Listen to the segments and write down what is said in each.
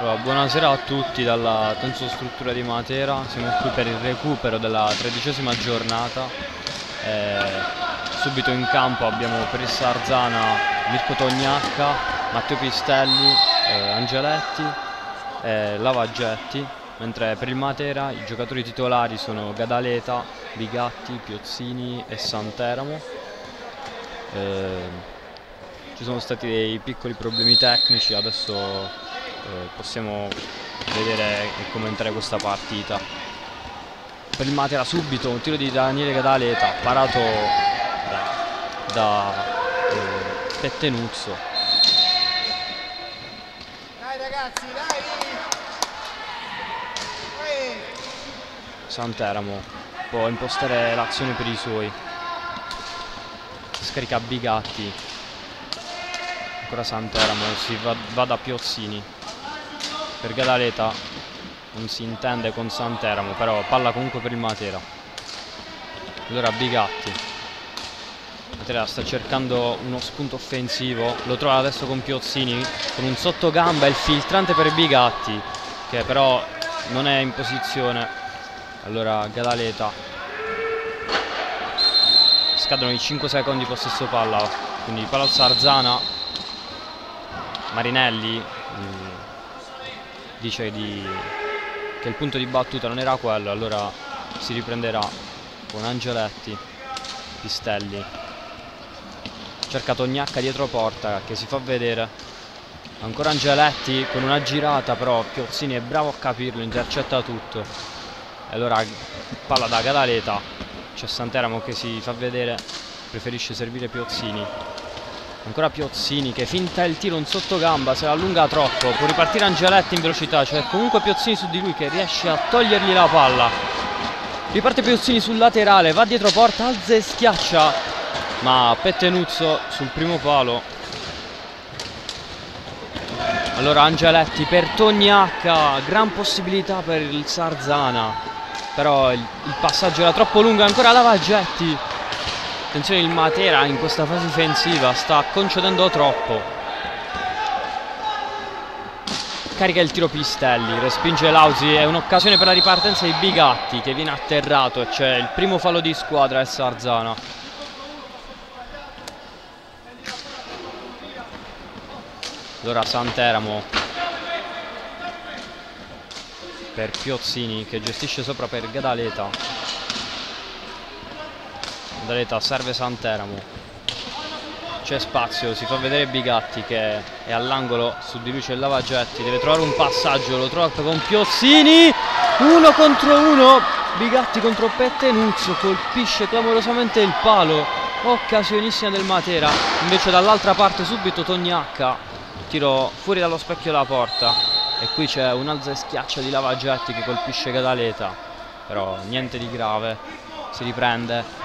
Allora, buonasera a tutti dalla Tensostruttura di Matera, siamo qui per il recupero della 13ª giornata. Subito in campo abbiamo per il Sarzana Mirko Tognacca, Matteo Pistelli, Angeletti, Lavaggetti, mentre per il Matera i giocatori titolari sono Gadaleta, Bigatti, Piozzini e Santeramo. Ci sono stati dei piccoli problemi tecnici, adesso possiamo vedere e commentare questa partita. Per il Matera subito un tiro di Daniele Gadaleta parato da Pettenuzzo. Dai ragazzi, dai! Santeramo può impostare l'azione per i suoi. Scarica Bigatti. Ancora Santeramo, si va da Piozzini. Per Gadaleta non si intende con Santeramo, però palla comunque per il Matera. Allora Bigatti. Matera sta cercando uno spunto offensivo, lo trova adesso con Piozzini, con un sottogamba, il filtrante per Bigatti, che però non è in posizione. Allora Gadaleta. Scadono i 5 secondi possesso palla, quindi palla al Sarzana. Marinelli dice che il punto di battuta non era quello, allora si riprenderà con Angeletti. Pistelli cerca Tognacca dietro porta che si fa vedere, ancora Angeletti con una girata, però Piozzini è bravo a capirlo, intercetta tutto. E allora palla da Gadaleta, c'è Santeramo che si fa vedere, preferisce servire Piozzini. Ancora Piozzini che finta il tiro in sottogamba, se la allunga troppo, può ripartire Angeletti in velocità, c'è comunque Piozzini su di lui che riesce a togliergli la palla. Riparte Piozzini sul laterale, va dietro porta, alza e schiaccia, ma Pettenuzzo sul primo palo. Allora Angeletti per Tognacca, gran possibilità per il Sarzana, però il passaggio era troppo lungo, ancora Lavaggetti. Attenzione, il Matera in questa fase difensiva sta concedendo troppo. Carica il tiro Pistelli, respinge Lausi, è un'occasione per la ripartenza di Bigatti che viene atterrato e c'è il primo fallo di squadra del Sarzana. Allora Santeramo per Piozzini che gestisce sopra per Gadaleta. Gadaleta serve Santeramo, c'è spazio, si fa vedere Bigatti che è all'angolo, su di lui c'è Lavaggetti, deve trovare un passaggio, lo trova con Piozzini, 1 contro 1, Bigatti contro Pettenuzzo, colpisce clamorosamente il palo, occasionissima del Matera, invece dall'altra parte subito Tognacca, tiro fuori dallo specchio della porta e qui c'è un alza e schiaccia di Lavaggetti che colpisce Gadaleta, però niente di grave, si riprende.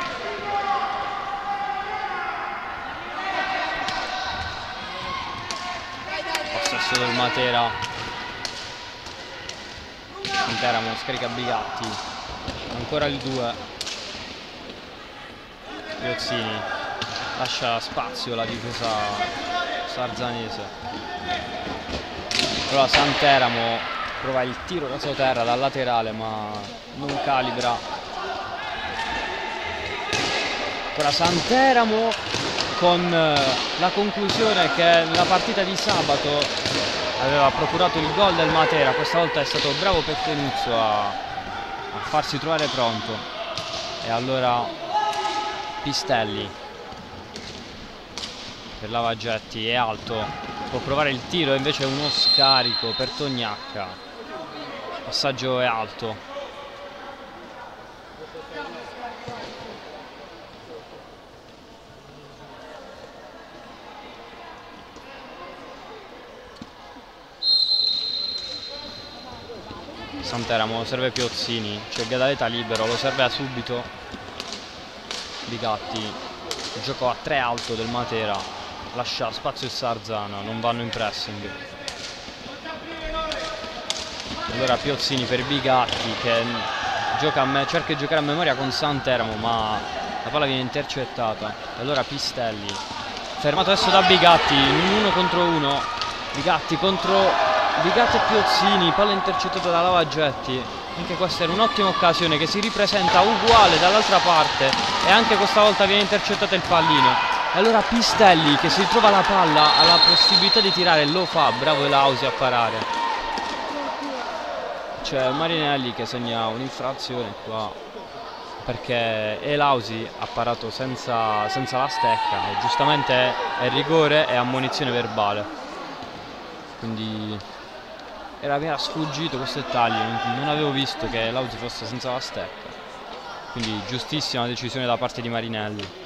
Del Matera, Santeramo scarica Bigatti, ancora il 2, Piozzini lascia spazio alla difesa sarzanese. Allora Santeramo prova il tiro da sotterra dal laterale ma non calibra. Ancora Santeramo con la conclusione che nella partita di sabato aveva procurato il gol del Matera, questa volta è stato bravo Pettenuzzo a farsi trovare pronto. E allora Pistelli per Lavaggetti, è alto, può provare il tiro, invece uno scarico per Tognacca, passaggio è alto. Santeramo serve Piozzini, c'è Gadaleta libero, lo serve a subito Bigatti, il gioco a 3 alto del Matera, lascia spazio il Sarzana, non vanno in pressing. Allora Piozzini per Bigatti che cerca di giocare a memoria con Santeramo ma la palla viene intercettata. E allora Pistelli fermato adesso da Bigatti in un 1 contro 1, Bigatti contro Vigatti e Piozzini, palla intercettata da Lavagetti. Anche questa era un'ottima occasione che si ripresenta uguale dall'altra parte e anche questa volta viene intercettato il pallino. E allora Pistelli, che si ritrova la palla, ha la possibilità di tirare, lo fa, bravo Elausi a parare. C'è Marinelli che segna un'infrazione qua, perché Elausi ha parato senza la stecca e giustamente è rigore e ammonizione verbale. Quindi mi era sfuggito questo dettaglio, non avevo visto che Elausi fosse senza la stecca. Quindi giustissima decisione da parte di Marinelli.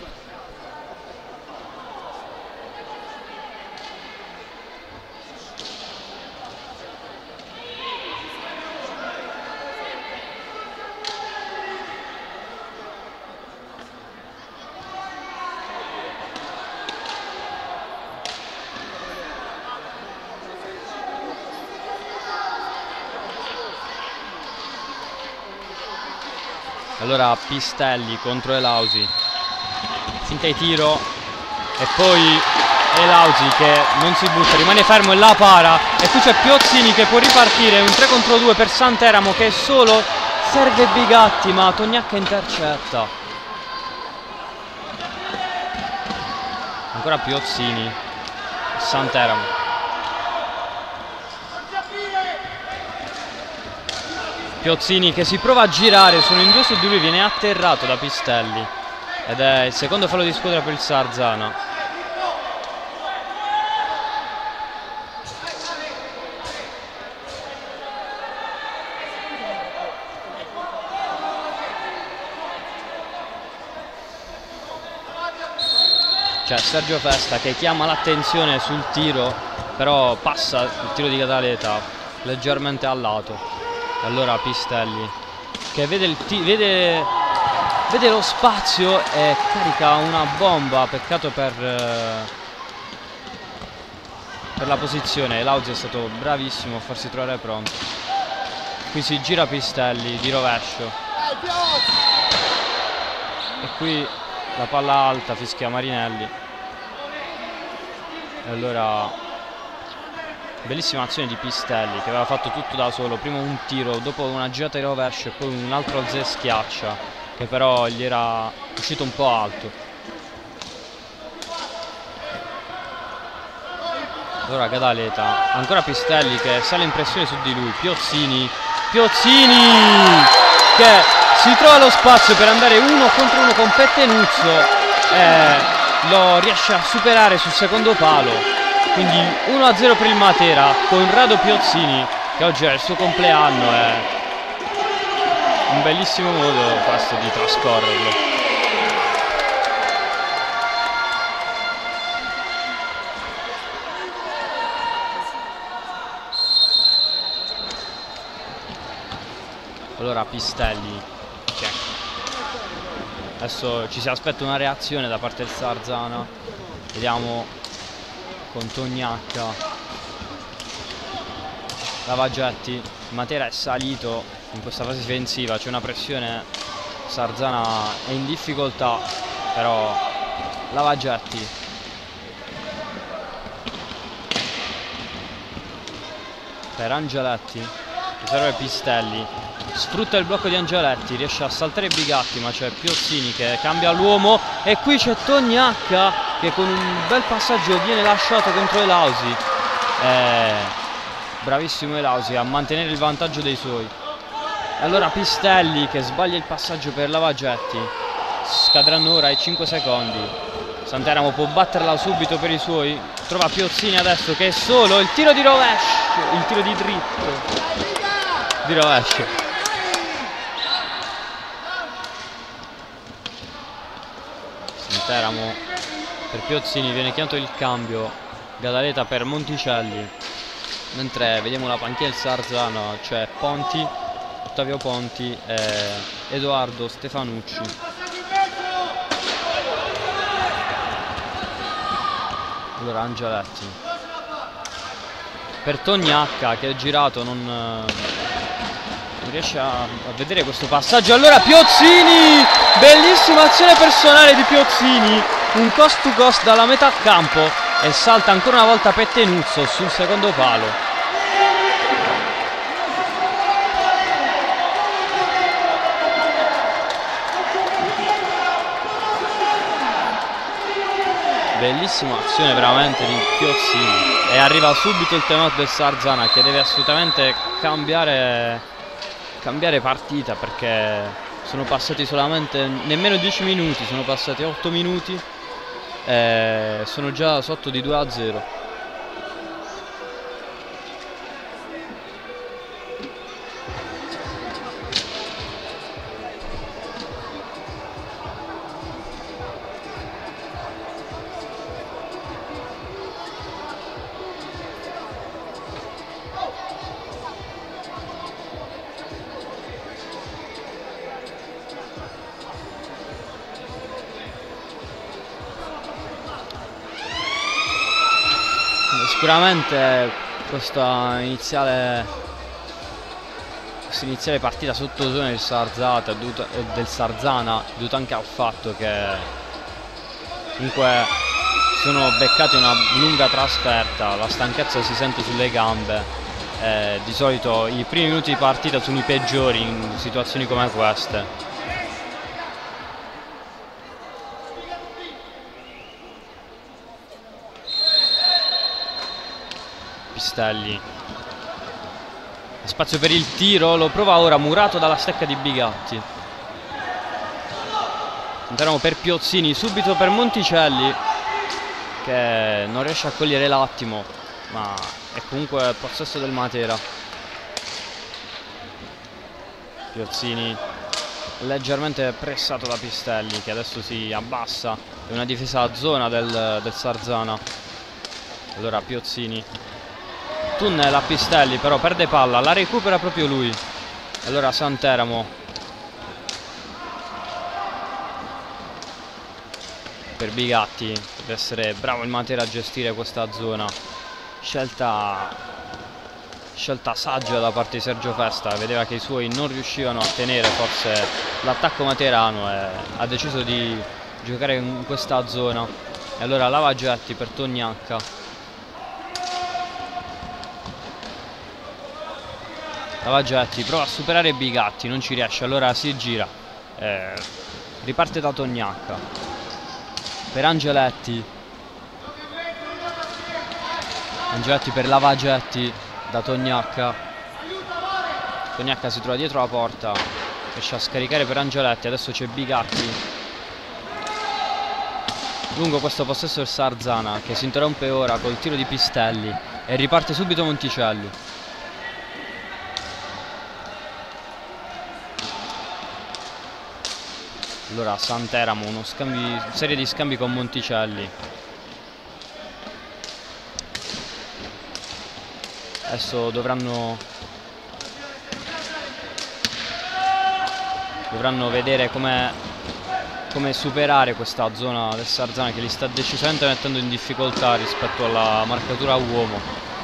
Allora Pistelli contro Elausi, finta di tiro e poi Elausi che non si butta, rimane fermo e la para, e qui c'è Piozzini che può ripartire, un 3 contro 2 per Santeramo che solo serve Bigatti, ma Tognacca intercetta. Ancora Piozzini, Santeramo. Piozzini che si prova a girare, sono in 2 su di lui, viene atterrato da Pistelli ed è il secondo fallo di squadra per il Sarzana. C'è Sergio Festa che chiama l'attenzione sul tiro, però passa il tiro di Cataleta leggermente a lato. Allora Pistelli che vede lo spazio e carica una bomba, peccato per la posizione. Elausi è stato bravissimo a farsi trovare pronto. Qui si gira Pistelli di rovescio e qui la palla alta, fischia Marinelli. E allora bellissima azione di Pistelli che aveva fatto tutto da solo, prima un tiro, dopo una girata di rovescio e poi un altro alzè schiaccia che però gli era uscito un po' alto. Allora Cataleta, ancora Pistelli che sale in pressione su di lui, Piozzini che si trova lo spazio per andare 1 contro 1 con Pettenuzzo e lo riesce a superare sul secondo palo. Quindi 1-0 per il Matera, Conrado Piozzini che oggi è il suo compleanno, è un bellissimo modo questo di trascorrerlo. Allora Pistelli, adesso ci si aspetta una reazione da parte del Sarzana, vediamo. Con Tognacca, Lavagetti, Matera è salito in questa fase difensiva, c'è una pressione, Sarzana è in difficoltà, però Lavagetti per Angeletti, serve Pistelli, sfrutta il blocco di Angeletti, riesce a saltare Bigatti, ma c'è Piozzini che cambia l'uomo e qui c'è Tognacca che con un bel passaggio viene lasciato contro Elausi. Bravissimo Elausi a mantenere il vantaggio dei suoi. E allora Pistelli che sbaglia il passaggio per Lavagetti, scadranno ora i 5 secondi. Santeramo può batterla subito per i suoi, trova Piozzini adesso che è solo, il tiro di rovescio, il tiro di dritto di rovescio. Santeramo per Piozzini, viene chiamato il cambio, Cataleta per Monticelli, mentre vediamo la panchina del Sarzano, c'è Ponti, Ottavio Ponti e Edoardo Stefanucci. Allora Angeletti per Tognacca che è girato, non riesce a vedere questo passaggio. Allora Piozzini, bellissima azione personale di Piozzini, un cost to cost dalla metà campo e salta ancora una volta Pettenuzzo sul secondo palo. Bellissima azione veramente di Piozzini, e arriva subito il timeout del Sarzana, che deve assolutamente cambiare partita, perché sono passati solamente nemmeno 10 minuti, sono passati 8 minuti e sono già sotto di 2-0. Sicuramente questa iniziale partita sotto zona del Sarzana è dovuta anche al fatto che comunque sono beccati una lunga trasferta, la stanchezza si sente sulle gambe, di solito i primi minuti di partita sono i peggiori in situazioni come queste. Pistelli, spazio per il tiro, lo prova ora Murato dalla stecca di Bigatti. Andiamo per Piozzini, subito per Monticelli, che non riesce a cogliere l'attimo, ma è comunque possesso del Matera. Piozzini leggermente pressato da Pistelli, che adesso si abbassa, è una difesa a zona del Sarzana. Allora Piozzini, tunnel a Pistelli, però perde palla, la recupera proprio lui. Allora Santeramo per Bigatti, deve essere bravo il Matera a gestire questa zona. Scelta saggia da parte di Sergio Festa, vedeva che i suoi non riuscivano a tenere forse l'attacco materano e ha deciso di giocare in questa zona. E allora Lavagetti per Tognacca. Lavagetti prova a superare Bigatti, non ci riesce, allora si gira, riparte da Tognacca per Angeletti per Lavagetti da Tognacca. Tognacca si trova dietro la porta, riesce a scaricare per Angeletti, adesso c'è Bigatti. Lungo questo possesso del Sarzana, che si interrompe ora col tiro di Pistelli e riparte subito Monticelli. Allora Santeramo, serie di scambi con Monticelli. Adesso dovranno vedere come superare questa zona del Sarzana, che li sta decisamente mettendo in difficoltà rispetto alla marcatura a uomo.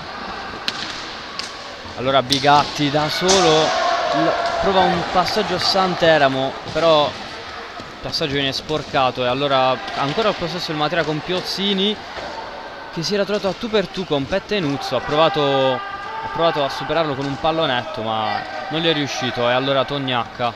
Allora Bigatti da solo prova un passaggio a Santeramo, però il passaggio viene sporcato, e allora ancora il possesso del Matera con Piozzini, che si era trovato a tu per tu con Pettenuzzo. Ha provato a superarlo con un pallonetto, ma non gli è riuscito. E allora Tognacca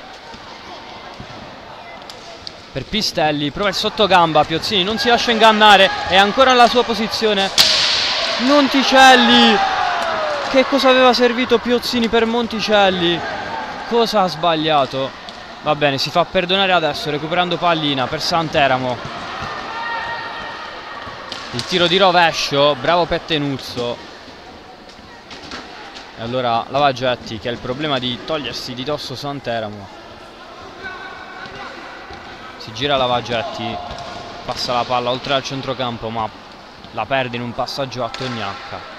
per Pistelli, prova il sottogamba, Piozzini non si lascia ingannare, è ancora nella sua posizione. Monticelli, che cosa aveva servito Piozzini per Monticelli? Cosa ha sbagliato? Va bene, si fa perdonare adesso recuperando pallina per Santeramo. Il tiro di rovescio, bravo Pettenuzzo. E allora Lavagetti, che ha il problema di togliersi di dosso Santeramo. Si gira Lavagetti, passa la palla oltre al centrocampo, ma la perde in un passaggio a Tognacca.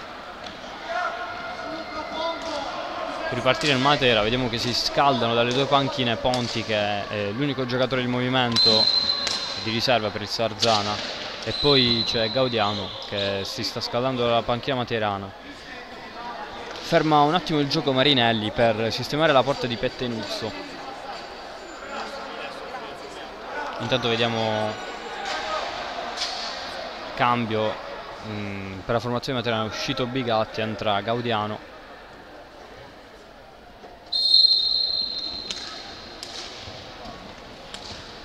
Per ripartire il Matera, vediamo che si scaldano dalle due panchine Ponti, che è l'unico giocatore di movimento di riserva per il Sarzana, e poi c'è Gaudiano che si sta scaldando dalla panchina materana. Ferma un attimo il gioco Marinelli per sistemare la porta di Pettenuzzo. Intanto vediamo cambio per la formazione materana, è uscito Bigatti, entra Gaudiano.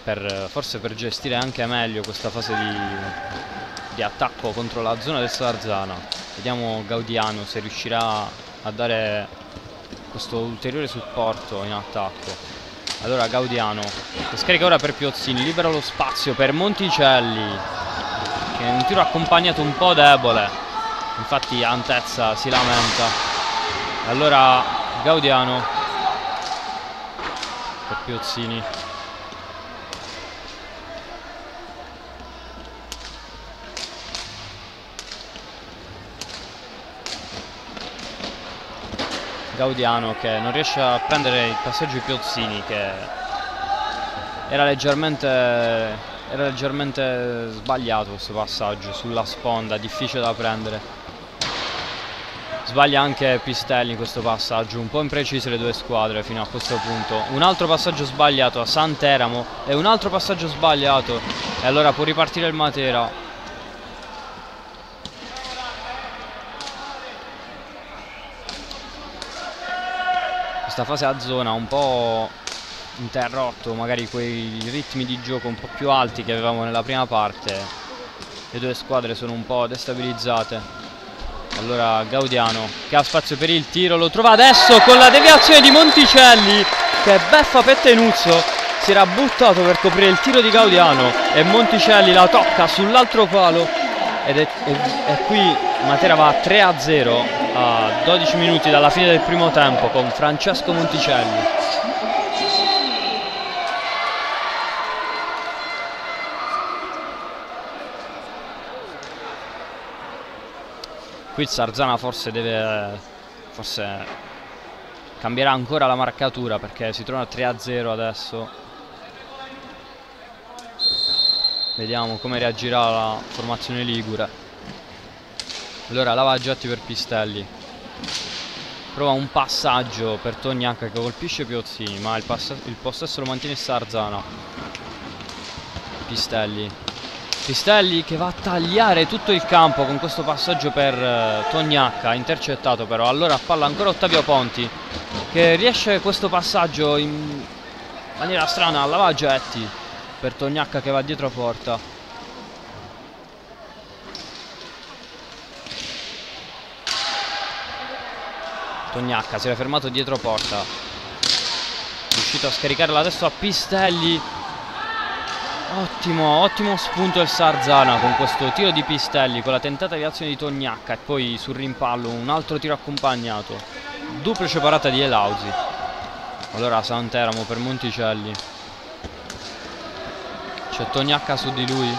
forse per gestire anche meglio questa fase di attacco contro la zona del Sarzana. Vediamo Gaudiano se riuscirà a dare questo ulteriore supporto in attacco. Allora Gaudiano che scarica ora per Piozzini, libera lo spazio per Monticelli, che è un tiro accompagnato un po' debole, infatti Antezza si lamenta. Allora Gaudiano per Piozzini. Gaudiano che non riesce a prendere il passaggio di Piozzini, che era leggermente sbagliato questo passaggio sulla sponda, difficile da prendere. Sbaglia anche Pistelli in questo passaggio, un po' imprecise le due squadre fino a questo punto. Un altro passaggio sbagliato a Santeramo e un altro passaggio sbagliato, e allora può ripartire il Matera. Questa fase a zona un po' interrotto magari quei ritmi di gioco un po' più alti che avevamo nella prima parte. Le due squadre sono un po' destabilizzate. Allora Gaudiano che ha spazio per il tiro, lo trova adesso con la deviazione di Monticelli, che beffa Pettenuzzo, si era buttato per coprire il tiro di Gaudiano e Monticelli la tocca sull'altro palo, e qui Matera va 3-0 a 12 minuti dalla fine del primo tempo con Francesco Monticelli. Qui il Sarzana forse cambierà ancora la marcatura, perché si trova a 3-0 adesso. Vediamo come reagirà la formazione ligure. Allora Lavaggetti per Pistelli, prova un passaggio per Tognacca che colpisce Piozzini, ma il possesso lo mantiene Sarzana. Pistelli che va a tagliare tutto il campo con questo passaggio per Tognacca, intercettato però. Allora palla ancora Ottavio Ponti, che riesce questo passaggio in maniera strana a Lavaggetti per Tognacca, che va dietro porta. Tognacca si era fermato dietro porta, riuscito a scaricarla adesso a Pistelli. Ottimo spunto del Sarzana con questo tiro di Pistelli, con la tentata di azione di Tognacca e poi sul rimpallo un altro tiro accompagnato, duplice parata di Elausi. Allora Santeramo per Monticelli, c'è Tognacca su di lui.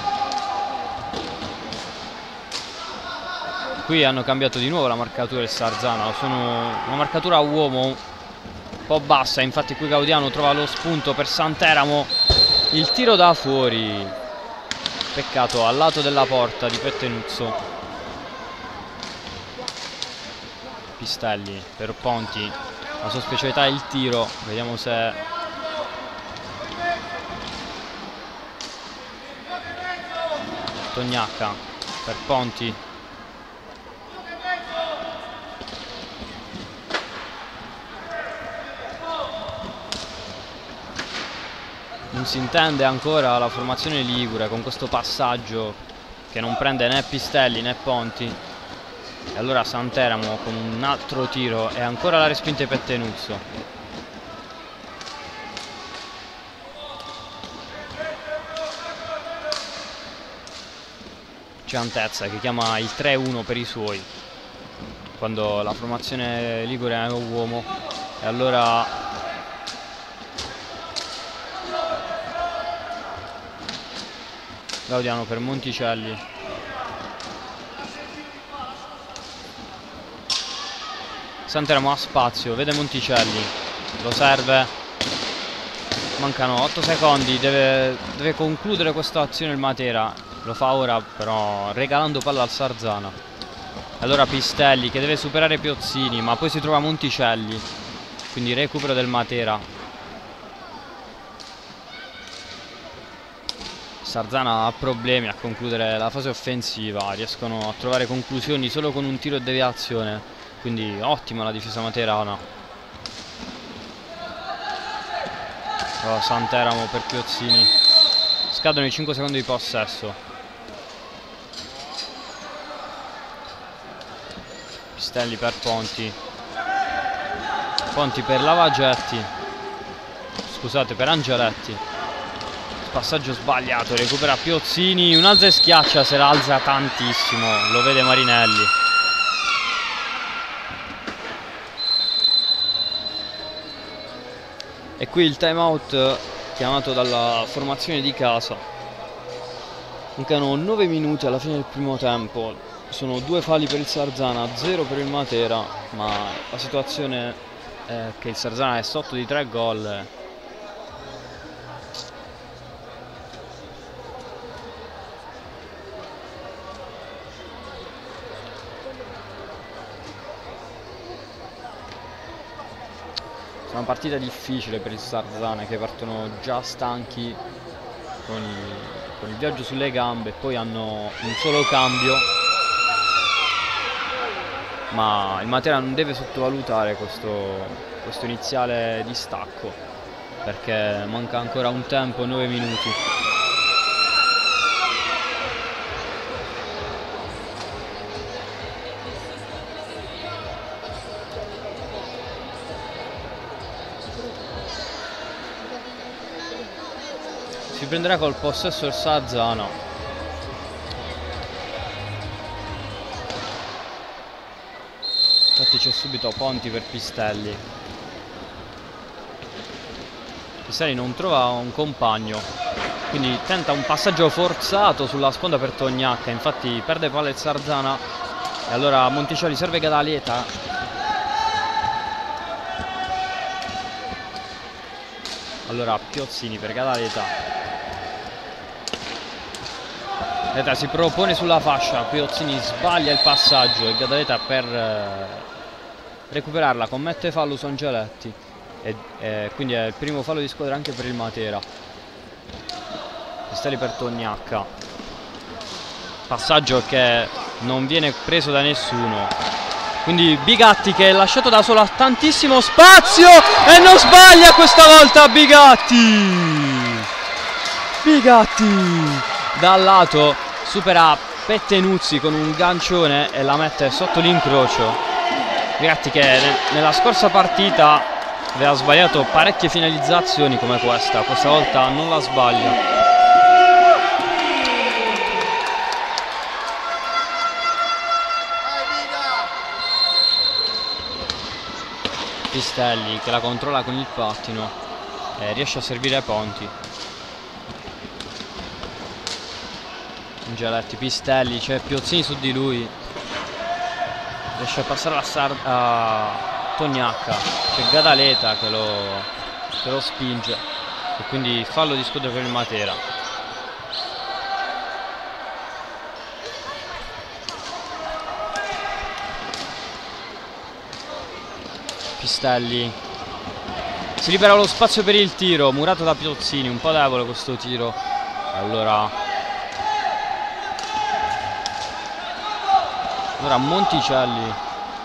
Qui hanno cambiato di nuovo la marcatura del Sarzana, sono una marcatura a uomo un po' bassa, infatti qui Gaudiano trova lo spunto per Santeramo, il tiro da fuori, peccato, al lato della porta di Pettenuzzo. Pistelli per Ponti, la sua specialità è il tiro, vediamo se Tognacca per Ponti, non si intende ancora la formazione ligure con questo passaggio che non prende né Pistelli né Ponti. E allora Santeramo con un altro tiro e ancora la respinta di Pettenuzzo. C'è Antezza che chiama il 3-1 per i suoi quando la formazione ligure è un uomo. E allora Gaudiano per Monticelli, Santeramo ha spazio, vede Monticelli, lo serve, mancano 8 secondi, deve concludere questa azione il Matera, lo fa ora però regalando palla al Sarzana. Allora Pistelli che deve superare Piozzini, ma poi si trova Monticelli, quindi recupero del Matera. Sarzana ha problemi a concludere la fase offensiva, riescono a trovare conclusioni solo con un tiro e deviazione, quindi ottima la difesa materana. Santeramo per Piozzini. Scadono i 5 secondi di possesso. Pistelli per Ponti. Ponti per Lavagetti. Scusate, per Angeletti. Passaggio sbagliato, recupera Piozzini. Un alza e schiaccia, se la alza tantissimo. Lo vede Marinelli. E qui il time out chiamato dalla formazione di casa. Mancano 9 minuti alla fine del primo tempo. Sono 2 falli per il Sarzana, 0 per il Matera, ma la situazione è che il Sarzana è sotto di 3 gol. È una partita difficile per il Sarzana, che partono già stanchi con il viaggio sulle gambe e poi hanno un solo cambio, ma il Matera non deve sottovalutare questo iniziale distacco, perché manca ancora un tempo, 9 minuti. Si prenderà col possesso il Sarzana. Infatti c'è subito Ponti per Pistelli. Pistelli non trova un compagno, quindi tenta un passaggio forzato sulla sponda per Tognacca. Infatti perde palla il Sarzana e allora Monticelli serve Gadaleta. Allora Piozzini per Gadaleta. Gadaleta si propone sulla fascia, Piozzini sbaglia il passaggio e Gadaleta per recuperarla commette fallo su Angeletti e quindi è il primo fallo di squadra anche per il Matera. Pistelli per Tognacca, passaggio che non viene preso da nessuno, quindi Bigatti che è lasciato da solo, ha tantissimo spazio e non sbaglia questa volta Bigatti dal lato supera Pettenuzzi con un gancione e la mette sotto l'incrocio. Bigatti che nella scorsa partita aveva sbagliato parecchie finalizzazioni come questa volta non la sbaglia. Pistelli che la controlla con il pattino e riesce a servire Ponti. Angeletti, Pistelli, c'è Piozzini su di lui, riesce a passare a Tognacca, c'è Gadaleta che lo spinge e quindi fallo di squadra per il Matera. Pistelli, si libera lo spazio per il tiro, murato da Piozzini, un po' debole questo tiro. Allora Monticelli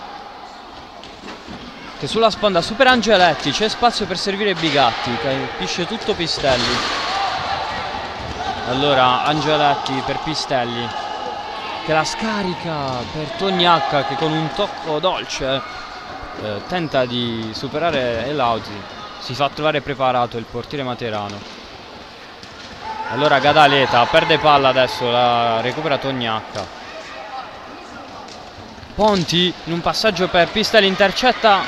che sulla sponda supera Angeletti, c'è spazio per servire Bigatti, capisce tutto Pistelli. Allora Angeletti per Pistelli che la scarica per Tognacca che con un tocco dolce tenta di superare Elauti, si fa trovare preparato il portiere materano. Allora Gadaleta perde palla, adesso la recupera Tognacca. Ponti in un passaggio per Pistelli, intercetta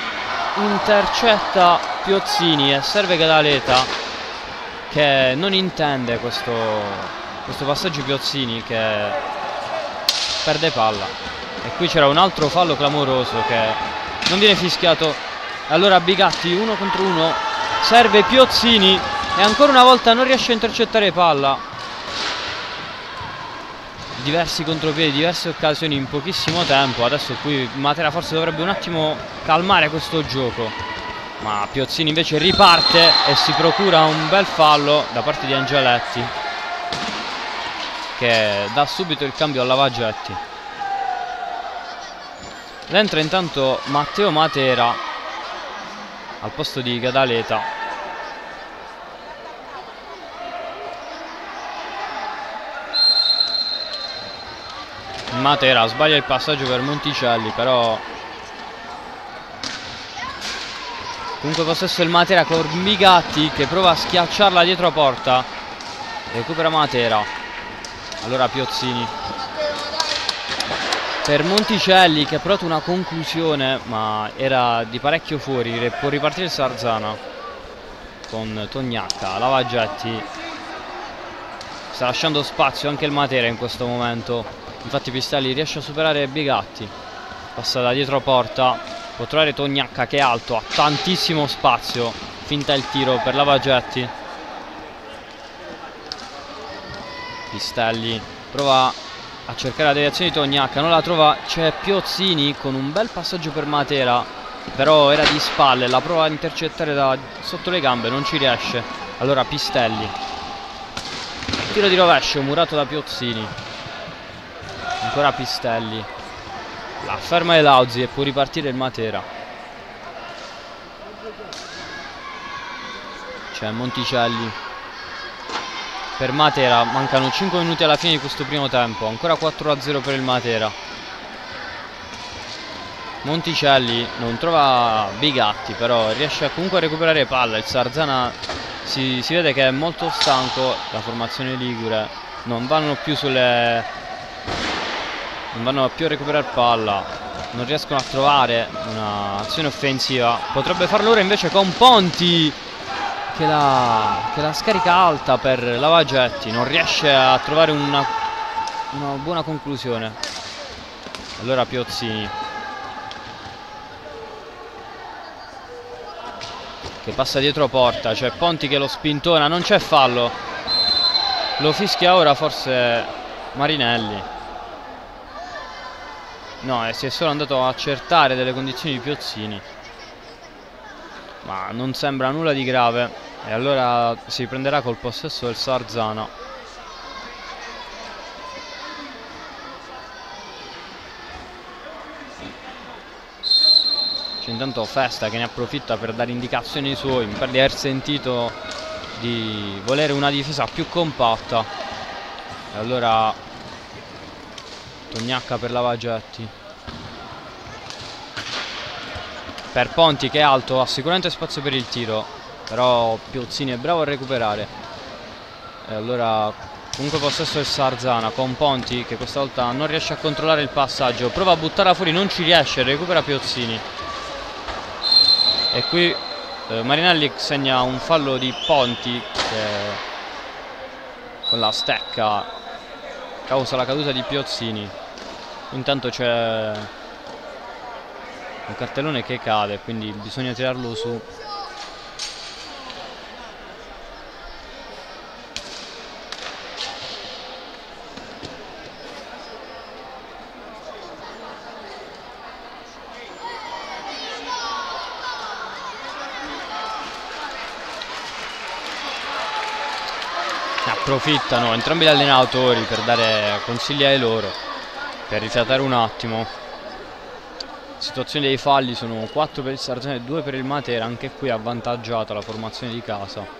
Piozzini e serve Gadaleta che non intende questo passaggio. Piozzini che perde palla e qui c'era un altro fallo clamoroso che non viene fischiato. Allora Bigatti 1 contro 1, serve Piozzini e ancora una volta non riesce a intercettare palla. Diversi contropiedi, diverse occasioni in pochissimo tempo. Adesso qui Matera forse dovrebbe un attimo calmare questo gioco, ma Piozzini invece riparte e si procura un bel fallo da parte di Angeletti che dà subito il cambio a Lavagetti. Ed entra intanto Matteo Matera al posto di Gadaleta. Matera sbaglia il passaggio per Monticelli, però comunque possesso il Matera con Bigatti che prova a schiacciarla dietro porta. Recupera Matera. Allora Piozzini per Monticelli che ha provato una conclusione ma era di parecchio fuori. Può ripartire il Sarzana con Tognacca. Lavagetti sta lasciando spazio anche il Matera in questo momento. Infatti Pistelli riesce a superare Bigatti. Passa da dietro porta. Può trovare Tognacca che è alto, ha tantissimo spazio. Finta il tiro per Lavagetti. Pistelli prova a cercare la deviazione di Tognacca, non la trova. C'è Piozzini con un bel passaggio per Matera, però era di spalle, la prova a intercettare da sotto le gambe, non ci riesce. Allora Pistelli, tiro di rovescio murato da Piozzini. Ancora Pistelli, la ferma Elauzi e può ripartire il Matera. C'è Monticelli per Matera, mancano 5 minuti alla fine di questo primo tempo, ancora 4-0 per il Matera. Monticelli non trova Bigatti, però riesce comunque a recuperare palla. Il Sarzana si vede che è molto stanco, la formazione ligure, non vanno più a recuperare palla, non riescono a trovare un'azione offensiva. Potrebbe farlo ora invece con Ponti che la scarica alta per Lavagetti, non riesce a trovare una buona conclusione. Allora Piozzini che passa dietro porta, c'è Ponti che lo spintona, non c'è fallo, lo fischia ora forse Marinelli. No, si è solo andato a accertare delle condizioni di Piozzini, ma non sembra nulla di grave. E allora si prenderà col possesso del Sarzana. C'è intanto Festa che ne approfitta per dare indicazioni ai suoi, per aver sentito di volere una difesa più compatta. E allora Tognacca per Lavagetti, per Ponti che è alto, ha sicuramente spazio per il tiro, però Piozzini è bravo a recuperare. E allora comunque possesso del Sarzana con Ponti che questa volta non riesce a controllare il passaggio, prova a buttarla fuori, non ci riesce, recupera Piozzini. E qui Marinelli segna un fallo di Ponti che con la stecca causa la caduta di Piozzini. Intanto c'è un cartellone che cade, quindi bisogna tirarlo su. Approfittano entrambi gli allenatori per dare consigli ai loro, per rifiatare un attimo. Situazioni dei falli sono 4 per il Sarzana e 2 per il Matera, anche qui avvantaggiata la formazione di casa.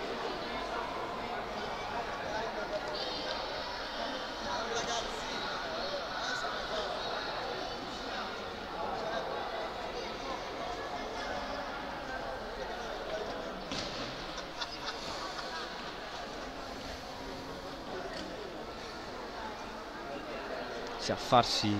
A farsi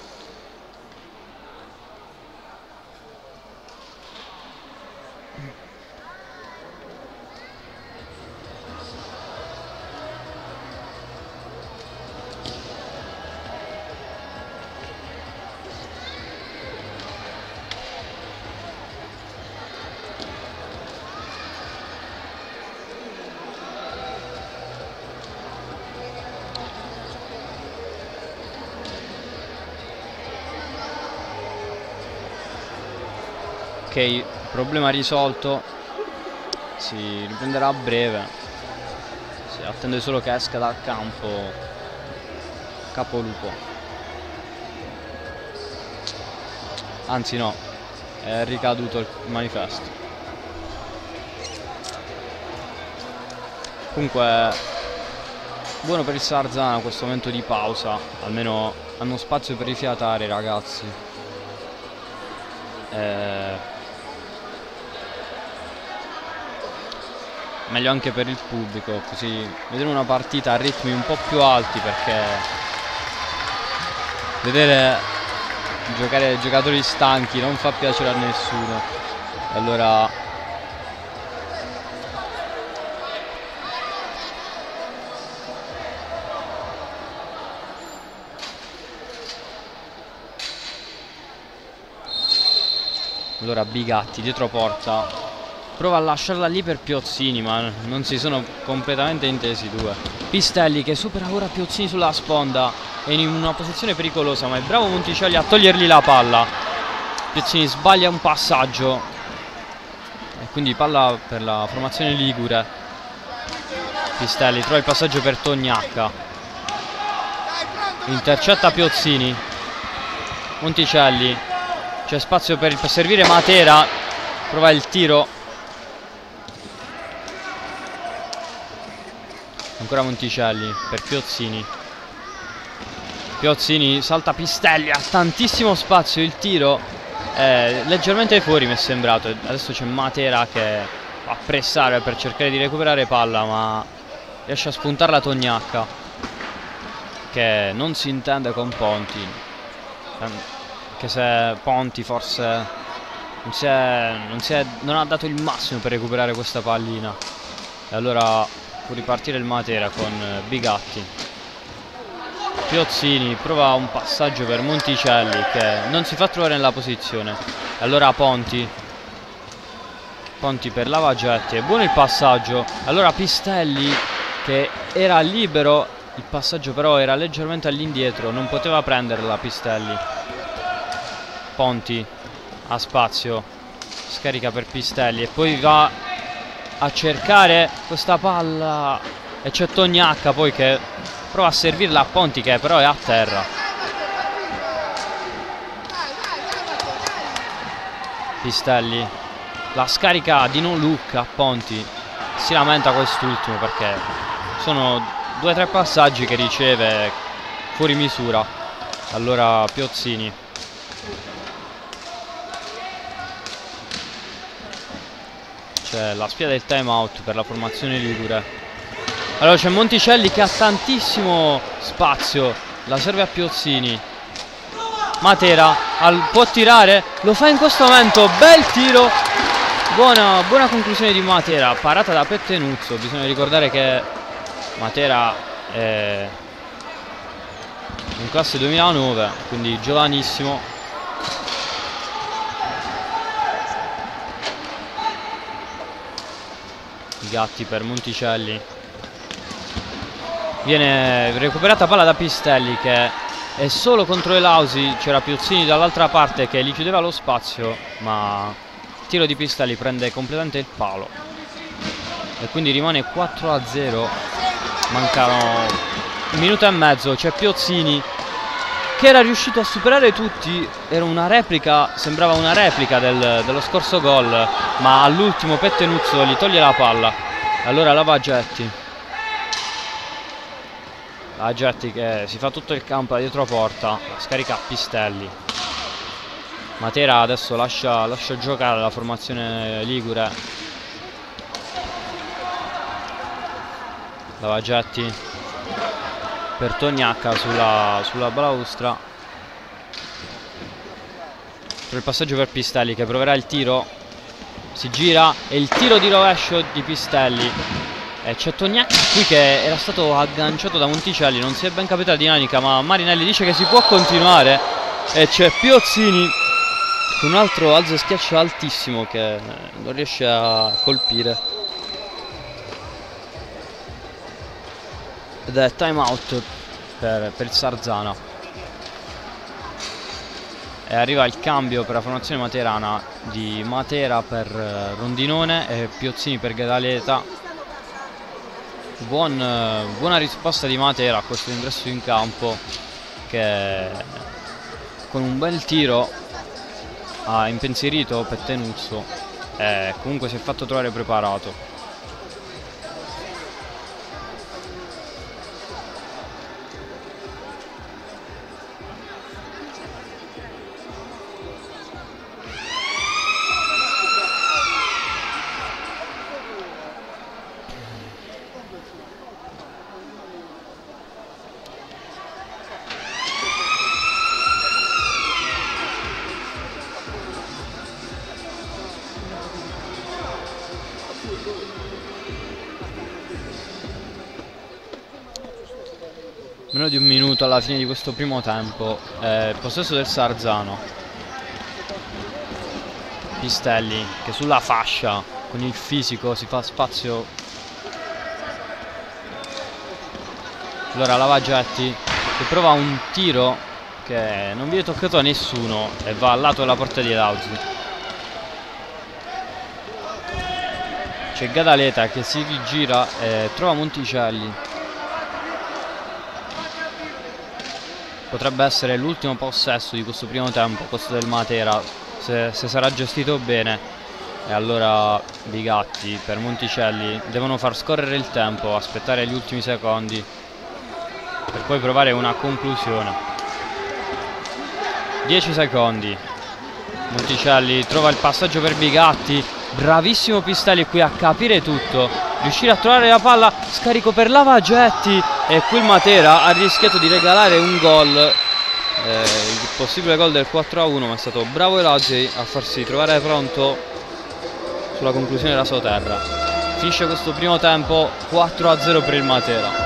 ok, problema risolto, si riprenderà a breve, si attende solo che esca dal campo Capolupo, anzi no, è ricaduto il manifesto. Comunque buono per il Sarzana questo momento di pausa, almeno hanno spazio per rifiatare, ragazzi. Meglio anche per il pubblico, così vedere una partita a ritmi un po' più alti, perché vedere giocare giocatori stanchi non fa piacere a nessuno. Allora Bigatti dietro porta prova a lasciarla lì per Piozzini, ma non si sono completamente intesi i due. Pistelli che supera ora Piozzini sulla sponda, è in una posizione pericolosa, ma è bravo Monticelli a togliergli la palla. Piozzini sbaglia un passaggio e quindi palla per la formazione ligure. Pistelli trova il passaggio per Tognacca, intercetta Piozzini. Monticelli, c'è spazio per servire Matera, prova il tiro. Ancora Monticelli per Piozzini. Piozzini salta Pistelli, ha tantissimo spazio, il tiro è leggermente fuori, mi è sembrato. Adesso c'è Matera che va a pressare per cercare di recuperare palla, ma riesce a spuntarla Tognacca, che non si intende con Ponti, che se Ponti forse non ha dato il massimo per recuperare questa pallina. E allora può ripartire il Matera con Bigatti. Piozzini prova un passaggio per Monticelli, che non si fa trovare nella posizione. E allora Ponti per Lavagetti, è buono il passaggio. Allora Pistelli, che era libero, il passaggio però era leggermente all'indietro, non poteva prenderla Pistelli. Ponti ha spazio, scarica per Pistelli e poi va a cercare questa palla e c'è Tognacca poi che prova a servirla a Ponti, che però è a terra. Pistelli la scarica di non look a Ponti, si lamenta quest'ultimo perché sono 2 o 3 passaggi che riceve fuori misura. Allora Piozzini, c'è la spia del time out per la formazione ligure. Allora c'è Monticelli che ha tantissimo spazio, la serve a Piozzini. Matera può tirare, lo fa in questo momento, bel tiro, buona conclusione di Matera, parata da Pettenuzzo. Bisogna ricordare che Matera è in classe 2009, quindi giovanissimo. Gatti per Monticelli, viene recuperata palla da Pistelli che è solo contro Elausi, c'era Piozzini dall'altra parte che gli chiudeva lo spazio, ma il tiro di Pistelli prende completamente il palo e quindi rimane 4-0. Mancano 1 minuto e mezzo. C'è Piozzini che era riuscito a superare tutti, era una replica, sembrava una replica dello scorso gol, ma all'ultimo Pettenuzzo gli toglie la palla. Allora Lavagetti che si fa tutto il campo da dietro porta, scarica a Pistelli. Matera adesso lascia giocare la formazione ligure. Lavagetti per Tognacca sulla balaustra, per il passaggio per Pistelli che proverà il tiro, si gira e il tiro di rovescio di Pistelli. E c'è Tognacca qui che era stato agganciato da Monticelli, non si è ben capita la dinamica, ma Marinelli dice che si può continuare. E c'è Piozzini con un altro alzo e schiaccio altissimo che non riesce a colpire. Ed è time out per il Sarzana. E arriva il cambio per la formazione materana di Matera per Rondinone e Piozzini per Gadaleta. Buona risposta di Matera a questo ingresso in campo, che con un bel tiro ha impensierito Pettenuzzo e comunque si è fatto trovare preparato. Meno di un minuto alla fine di questo primo tempo. Possesso del Sarzano. Pistelli che sulla fascia con il fisico si fa spazio. Allora Lavagetti che prova un tiro che non viene toccato a nessuno e va al lato della porta di Lauzi. C'è Gadaleta che si rigira e trova Monticelli. Potrebbe essere l'ultimo possesso di questo primo tempo, questo del Matera, se sarà gestito bene. E allora Bigatti per Monticelli devono far scorrere il tempo, aspettare gli ultimi secondi per poi provare una conclusione. 10 secondi. Monticelli trova il passaggio per Bigatti. Bravissimo Pistelli qui a capire tutto, riuscire a trovare la palla, scarico per Lavagetti e qui il Matera ha rischiato di regalare un gol, il possibile gol del 4-1, ma è stato bravo Elazzi a farsi trovare pronto sulla conclusione della sua terra. Finisce questo primo tempo 4-0 per il Matera.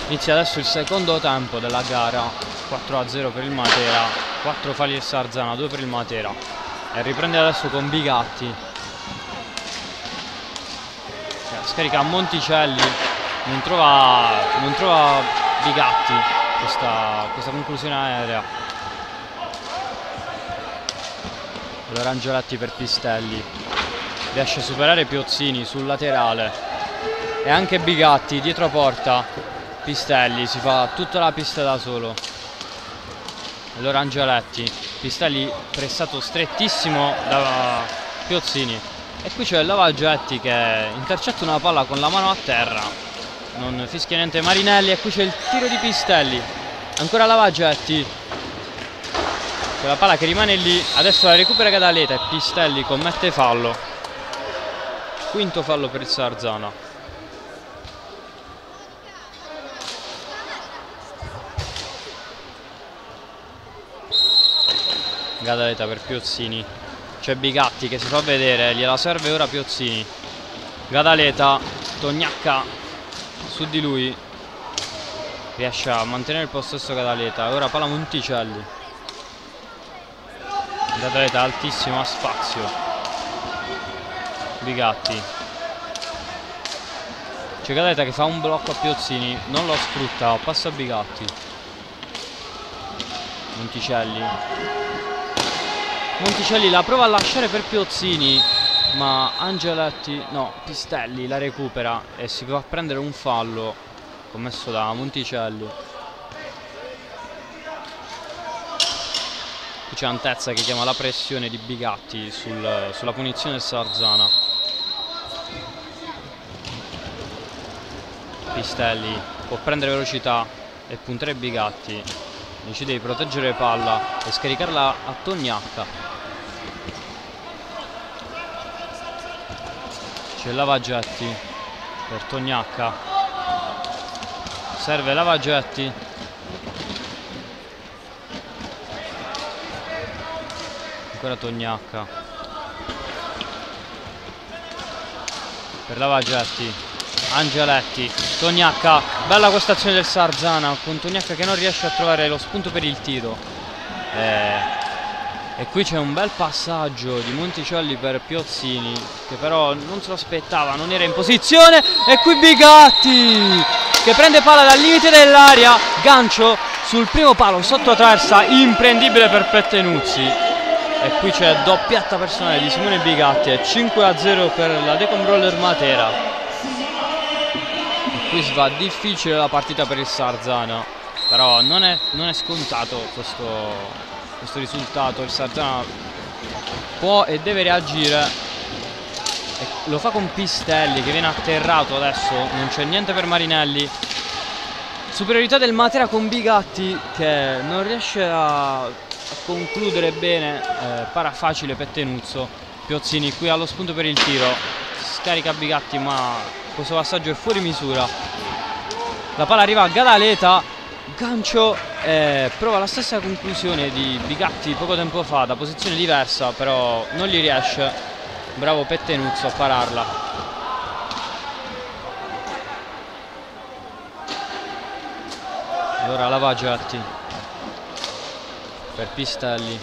Inizia adesso il secondo tempo della gara, 4-0 per il Matera, 4 falli del Sarzana, 2 per il Matera. E riprende adesso con Bigatti. Scarica a Monticelli, non trova Bigatti questa conclusione aerea. Allora Angeletti per Pistelli, riesce a superare Piozzini sul laterale e anche Bigatti dietro porta. Pistelli si fa tutta la pista da solo. Allora Angeletti, Pistelli pressato strettissimo da Piozzini. E qui c'è il Lavagetti che intercetta una palla con la mano a terra, non fischia niente Marinelli. E qui c'è il tiro di Pistelli, ancora Lavagetti, quella palla che rimane lì. Adesso la recupera Gadaleta e Pistelli commette fallo, quinto fallo per il Sarzana. Gadaleta per Piozzini, c'è Bigatti che si fa vedere, gliela serve ora Piozzini. Gadaleta, Tognacca su di lui, riesce a mantenere il possesso Gadaleta. Ora palla Monticelli, Gadaleta altissimo, a spazio. Bigatti, c'è Gadaleta che fa un blocco a Piozzini, non lo sfrutta, passa a Bigatti. Monticelli la prova a lasciare per Piozzini, ma Pistelli la recupera e si va a prendere un fallo commesso da Monticelli. Qui c'è Antezza che chiama la pressione di Bigatti sulla punizione del Sarzana. Pistelli può prendere velocità e puntare Bigatti, decide di proteggere palla e scaricarla a Tognacca. C'è Lavagetti per Tognacca, serve Lavagetti, ancora Tognacca per Lavagetti, Angeletti, Tognacca, bella questa azione del Sarzana con Tognacca che non riesce a trovare lo spunto per il tiro. E qui c'è un bel passaggio di Monticelli per Piozzini che però non se lo aspettava, non era in posizione. E qui Bigatti che prende palla dal limite dell'area, gancio sul primo palo sotto traversa, imprendibile per Pettenuzzi. E qui c'è doppietta personale di Simone Bigatti e 5-0 per la Decom Roller Matera. E qui si fa difficile la partita per il Sarzana, però non è scontato questo risultato. Il Sarzana può e deve reagire e lo fa con Pistelli che viene atterrato adesso, non c'è niente per Marinelli. Superiorità del Matera con Bigatti che non riesce a concludere bene, para facile Pettenuzzo. Piozzini qui allo spunto per il tiro, scarica Bigatti ma questo passaggio è fuori misura. La palla arriva a Gadaleta, gancio, prova la stessa conclusione di Bigatti poco tempo fa da posizione diversa, però non gli riesce. Bravo Pettenuzzo a pararla. Allora Lavagetti per Pistelli,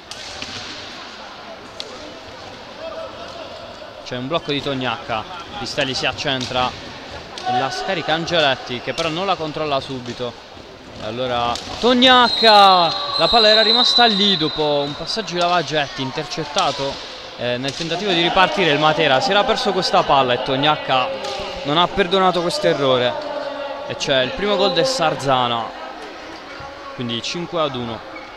c'è un blocco di Tognacca, Pistelli si accentra e la scarica Angeletti che però non la controlla subito. Allora Tognacca, la palla era rimasta lì dopo un passaggio di Lavagetti intercettato, nel tentativo di ripartire il Matera si era perso questa palla e Tognacca non ha perdonato questo errore e c'è il primo gol del Sarzana, quindi 5-1.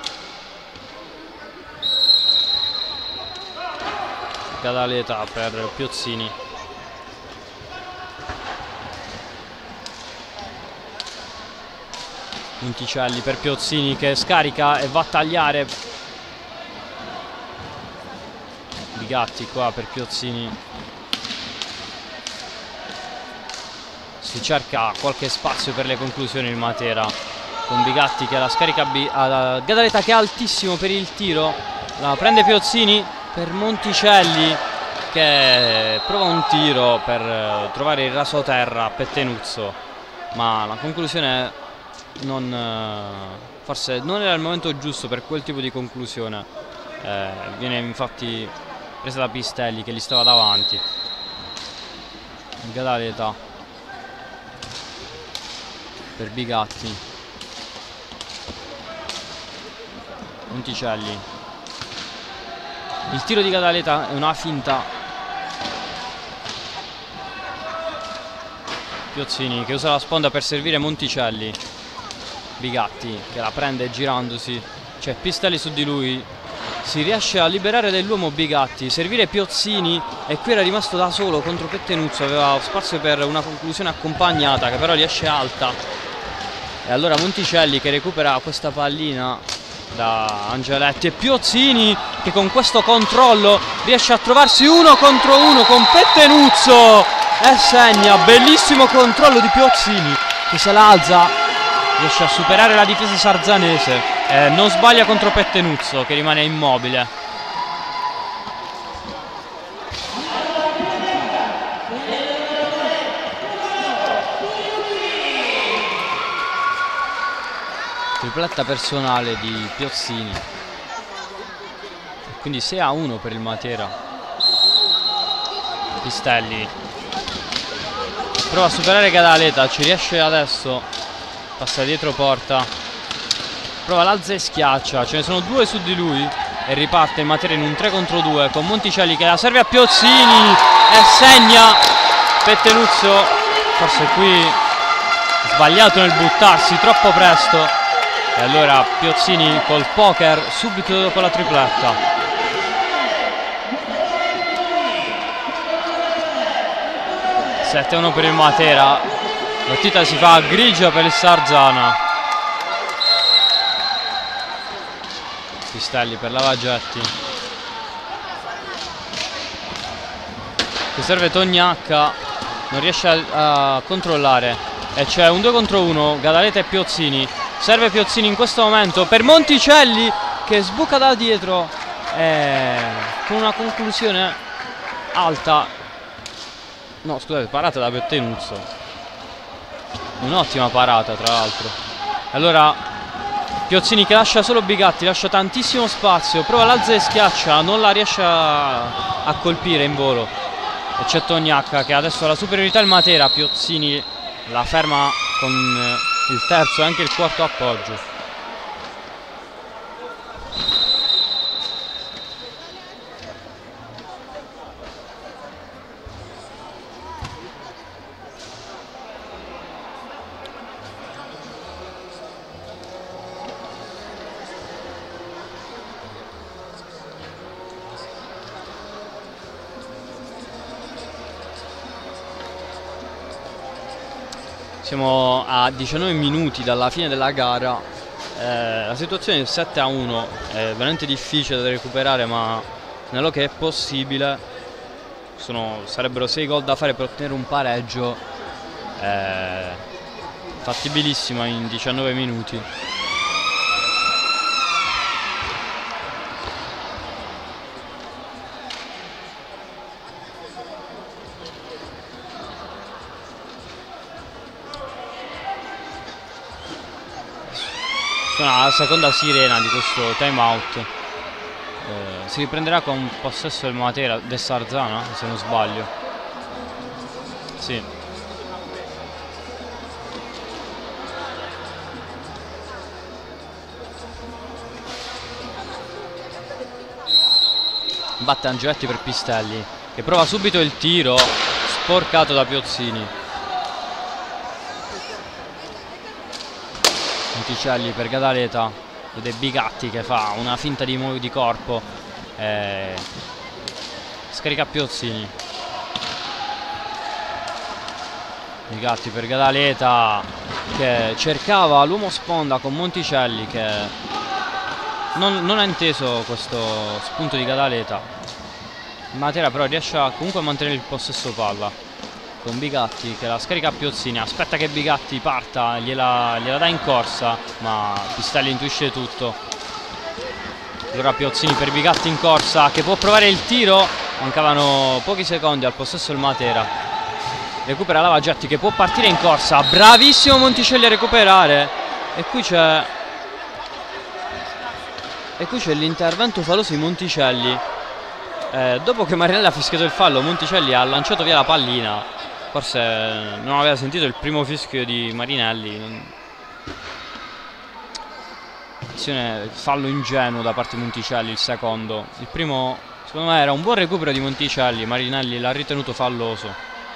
Gadaleta per Piozzini, Monticelli per Piozzini che scarica e va a tagliare. Bigatti qua per Piozzini, si cerca qualche spazio per le conclusioni il Matera con Bigatti che la scarica a Gadaleta che è altissimo per il tiro, la prende Piozzini per Monticelli che prova un tiro per trovare il rasoterra a Pettenuzzo. ma la conclusione forse non era il momento giusto per quel tipo di conclusione. Viene infatti presa da Pistelli che gli stava davanti. Gadaleta per Bigatti, Monticelli, il tiro di Gadaleta è una finta. Piozzini che usa la sponda per servire Monticelli, Bigatti che la prende girandosi, c'è Pistelli su di lui, si riesce a liberare dell'uomo Bigatti, servire Piozzini e qui era rimasto da solo contro Pettenuzzo, aveva spazio per una conclusione accompagnata che però riesce alta, e allora Monticelli che recupera questa pallina da Angeletti e Piozzini che con questo controllo riesce a trovarsi 1 contro 1 con Pettenuzzo e segna. Bellissimo controllo di Piozzini che se la alza, riesce a superare la difesa sarzanese, non sbaglia contro Pettenuzzo che rimane immobile. Tripletta personale di Piozzini, quindi 6-1 per il Matera. Pistelli prova a superare Gadaleta, ci riesce adesso, passa dietro porta, prova l'alza e schiaccia, ce ne sono 2 su di lui e riparte il Matera in un 3 contro 2 con Monticelli che la serve a Piozzini e segna. Pettenuzzo forse qui sbagliato nel buttarsi troppo presto, e allora Piozzini col poker subito dopo la tripletta. (7-1 per il Matera). La partita si fa grigia per il Sarzana. Pistelli per Lavagetti che serve Tognacca, non riesce a controllare e c'è un 2 contro 1 Gadaleta e Piozzini. Serve Piozzini in questo momento per Monticelli che sbuca da dietro con una conclusione alta. No, scusate, parata da Pettenuzzo, un'ottima parata tra l'altro. Allora Piozzini che lascia solo Bigatti, lascia tantissimo spazio, prova l'alza e schiaccia, non la riesce a colpire in volo e c'è Tognacca che adesso ha la superiorità il Matera. Piozzini la ferma con il terzo e anche il quarto appoggio. Siamo a 19 minuti dalla fine della gara, la situazione è 7-1, è veramente difficile da recuperare, ma nello che è possibile sarebbero 6 gol da fare per ottenere un pareggio, fattibilissimo in 19 minuti. Suona la seconda sirena di questo time out. Si riprenderà con possesso del Matera, del Sarzana se non sbaglio. Sì. Batte Angeletti per Pistelli che prova subito il tiro sporcato da Piozzini. Monticelli per Gadaleta ed è Bigatti che fa una finta di corpo, scarica Piozzini. Bigatti per Gadaleta che cercava l'uomo sponda con Monticelli che non ha inteso questo spunto di Gadaleta. Matera però riesce comunque a mantenere il possesso palla con Bigatti che la scarica a Piozzini, aspetta che Bigatti parta, gliela dà in corsa, ma Pistelli intuisce tutto. Allora Piozzini per Bigatti in corsa che può provare il tiro, mancavano pochi secondi al possesso del Matera. recupera Lavagetti che può partire in corsa, bravissimo Monticelli a recuperare, e qui c'è l'intervento falloso di Monticelli. Dopo che Marinelli ha fischiato il fallo, Monticelli ha lanciato via la pallina, forse non aveva sentito il primo fischio di Marinelli. Fallo ingenuo da parte di Monticelli il secondo. Il primo secondo me era un buon recupero di Monticelli, Marinelli l'ha ritenuto falloso.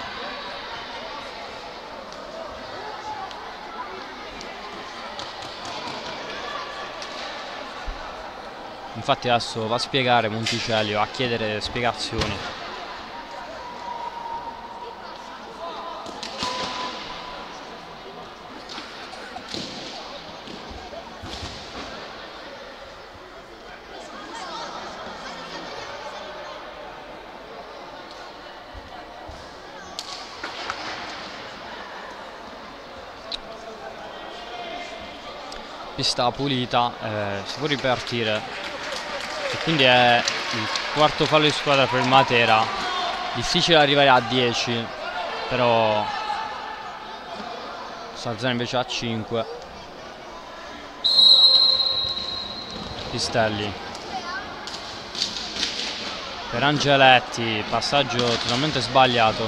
Infatti adesso va a spiegare Monticelli, va a chiedere spiegazioni. Pista pulita, si può ripartire, e quindi è il quarto fallo di squadra per il Matera. Difficile arrivare a 10, però Sarzana invece a 5. Pistelli per Angeletti, passaggio totalmente sbagliato.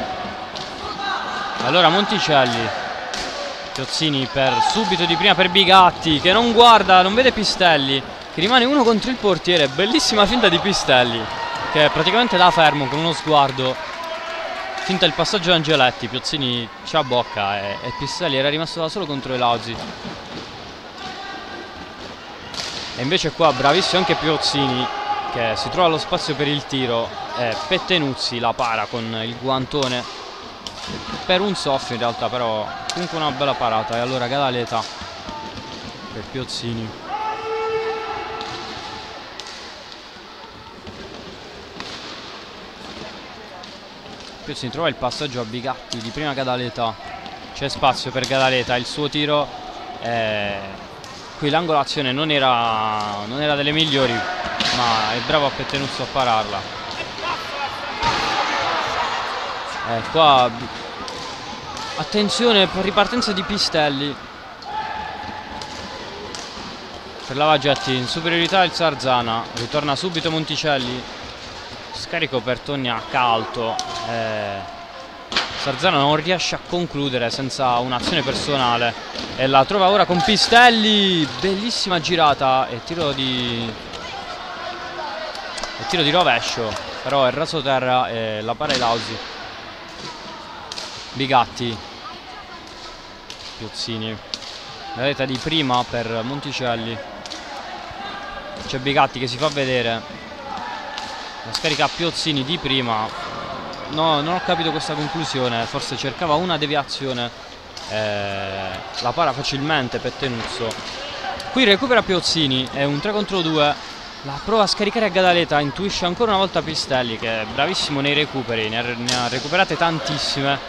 Allora Monticelli, Piozzini per subito di prima per Bigatti che non guarda, non vede Pistelli, che rimane uno contro il portiere. Bellissima finta di Pistelli che praticamente da fermo con uno sguardo finta il passaggio di Angeletti. Piozzini ci abbocca e Pistelli era rimasto da solo contro Elauzi. E invece qua bravissimo anche Piozzini che si trova allo spazio per il tiro, e Pettenuzzi la para con il guantone per un soffio in realtà, però comunque una bella parata. E allora Gadaleta per Piozzini. Piozzini trova il passaggio a Bigatti, di prima Gadaleta, c'è spazio per Gadaleta, il suo tiro, qui l'angolazione non era delle migliori, ma è bravo a Pettenuzzo a pararla. Qua attenzione, ripartenza di Pistelli per Lavagetti, in superiorità il Sarzana, ritorna subito Monticelli, scarico per Tognac alto, Sarzana non riesce a concludere senza un'azione personale e la trova ora con Pistelli, bellissima girata e tiro di rovescio, però è raso terra e la para Elauzi. Bigatti, Piozzini, la rete di prima per Monticelli, c'è Bigatti che si fa vedere, la scarica a Piozzini di prima, no, non ho capito questa conclusione, forse cercava una deviazione, la para facilmente Pettenuzzo. Qui recupera Piozzini, è un 3 contro 2, la prova a scaricare a Gadaleta, intuisce ancora una volta Pistelli che è bravissimo nei recuperi, ne ha recuperate tantissime.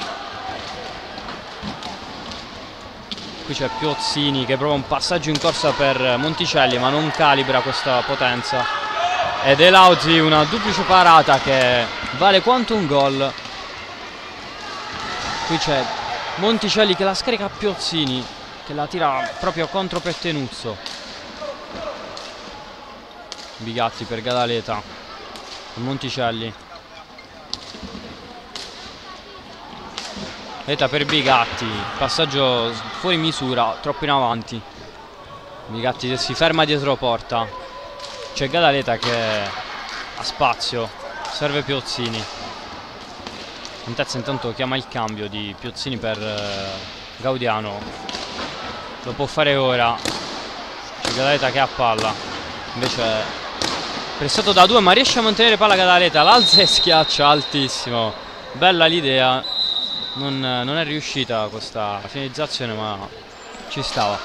Qui c'è Piozzini che prova un passaggio in corsa per Monticelli ma non calibra questa potenza, ed Elauzi una duplice parata che vale quanto un gol. Qui c'è Monticelli che la scarica a Piozzini che la tira proprio contro Pettenuzzo. Bigatti per Gadaleta, Monticelli, Gadaleta per Bigatti, passaggio fuori misura, troppo in avanti. Bigatti si ferma dietro porta, c'è Gadaleta che ha spazio, serve Piozzini. Montezza intanto chiama il cambio di Piozzini per Gaudiano, lo può fare ora. C'è Gadaleta che ha palla, invece pressato da due ma riesce a mantenere palla Gadaleta, l'alza e schiaccia altissimo. Bella l'idea, non è riuscita questa finalizzazione ma ci stava.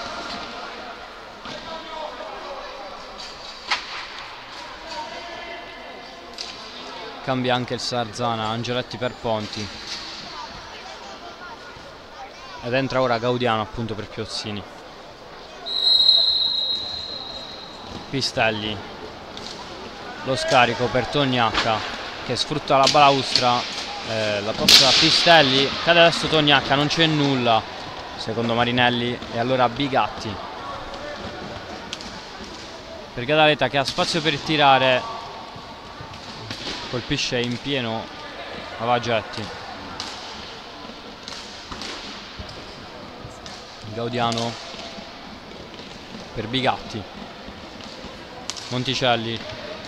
Cambia anche il Sarzana, Angeletti per Ponti ed entra ora Gaudiano appunto per Piozzini. Pistelli, lo scarico per Tognacca che sfrutta la balaustra la passa a Pistelli, cade adesso Tognacca, non c'è nulla secondo Marinelli, e allora Bigatti per Gadaleta che ha spazio per tirare, colpisce in pieno Lavagetti. Gaudiano per Bigatti, Monticelli,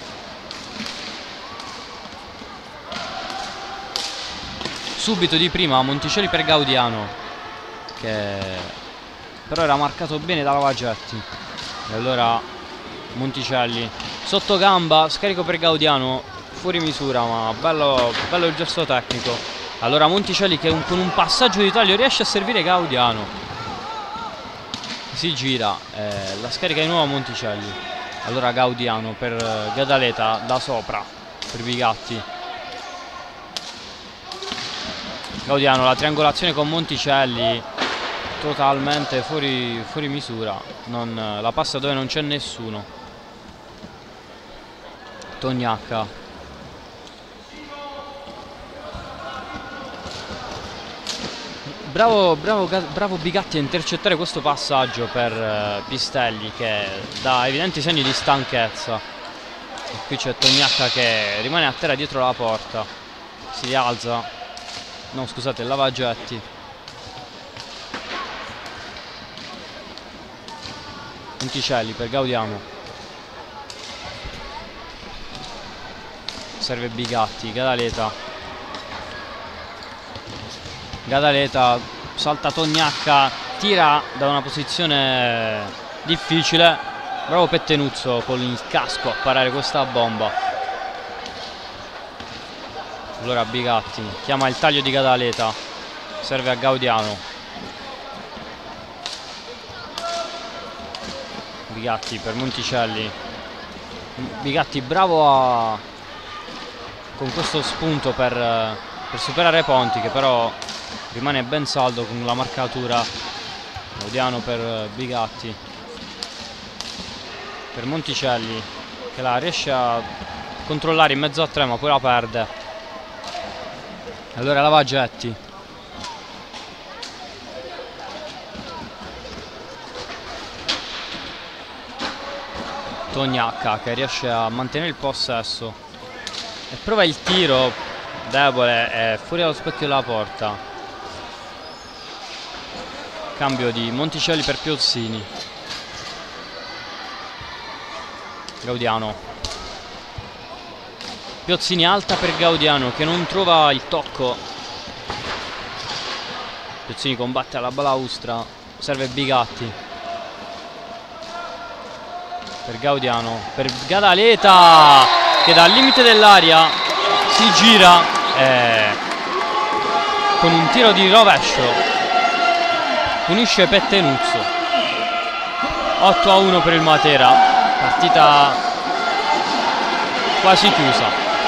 subito di prima Monticelli per Gaudiano, che però era marcato bene da Lavagetti, e allora Monticelli sotto gamba, scarico per Gaudiano, fuori misura, ma bello il gesto tecnico. Allora Monticelli che con un passaggio di taglio riesce a servire Gaudiano, si gira, la scarica di nuovo Monticelli. Allora Gaudiano per Gadaleta da sopra per Bigatti. Gaudiano, la triangolazione con Monticelli totalmente fuori misura, la passa dove non c'è nessuno. Tognacca, bravo Bigatti a intercettare questo passaggio per Pistelli, che dà evidenti segni di stanchezza. E qui c'è Tognacca che rimane a terra dietro la porta, si rialza, no scusate, Lavagetti. Monticelli per Gaudiano, serve Bigatti, Gadaleta salta Tognacca, tira da una posizione difficile, bravo Pettenuzzo con il casco a parare questa bomba. Allora Bigatti chiama il taglio di Gadaleta, serve a Gaudiano. Bigatti per Monticelli, Bigatti bravo con questo spunto per superare Ponti, che però rimane ben saldo con la marcatura. Gaudiano per Bigatti, per Monticelli che la riesce a controllare in mezzo a tre ma poi la perde. Allora Lavagetti, Tognacca che riesce a mantenere il possesso e prova il tiro debole, è fuori dallo specchio della porta. Cambio di Monticelli per Piozzini. Gaudiano, Piozzini alta per Gaudiano che non trova il tocco. Piozzini combatte alla balaustra, serve Bigatti per Gaudiano, per Gadaleta che dal limite dell'aria si gira con un tiro di rovescio punisce Pettenuzzo. 8-1 per il Matera, partita quasi chiusa.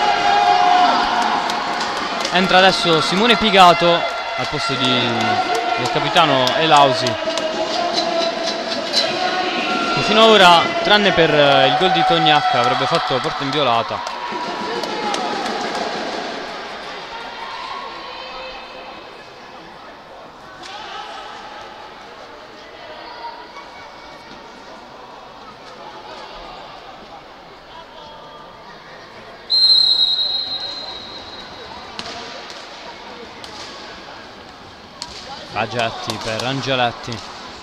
Entra adesso Simone Pigato al posto del capitano Elausi, che fino ad ora, tranne per il gol di Tognacca, avrebbe fatto porta inviolata. Lavagetti per Angeletti,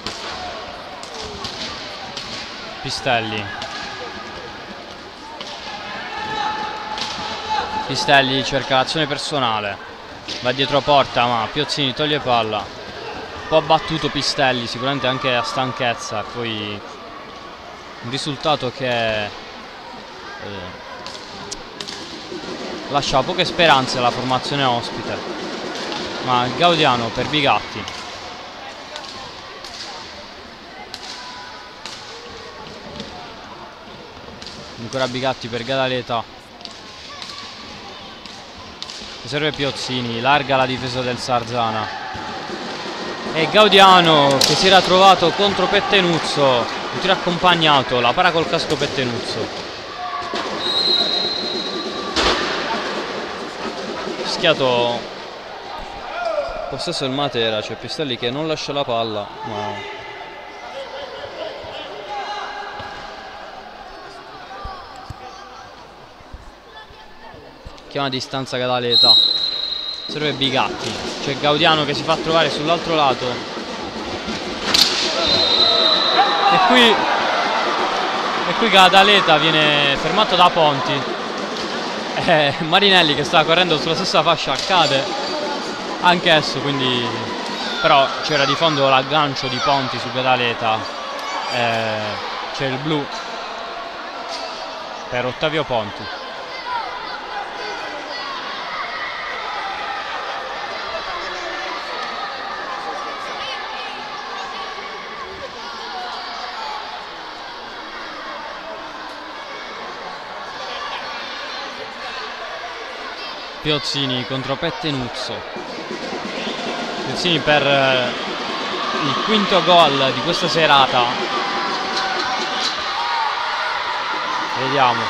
Pistelli cerca l'azione personale, va dietro porta ma Piozzini toglie palla, un po' abbattuto Pistelli, sicuramente anche a stanchezza, e poi un risultato che lascia poche speranze alla formazione ospite. Ma Gaudiano per Bigatti, ancora Bigatti per Gadaleta, serve Piozzini, larga la difesa del Sarzana e Gaudiano che si era trovato contro Pettenuzzo, un tiro accompagnato, la para col casco Pettenuzzo, fischiato possesso il Matera, c'è Pistelli che non lascia la palla, ma chiama a distanza Gadaleta, serve Bigatti, c'è Gaudiano che si fa trovare sull'altro lato e qui Gadaleta viene fermato da Ponti. Marinelli, che stava correndo sulla stessa fascia, cade anch'esso, quindi però c'era di fondo l'aggancio di Ponti su Gadaleta, c'è il blu per Ottavio Ponti. Piozzini contro Pettenuzzo. Piozzini per il quinto gol di questa serata. Vediamo.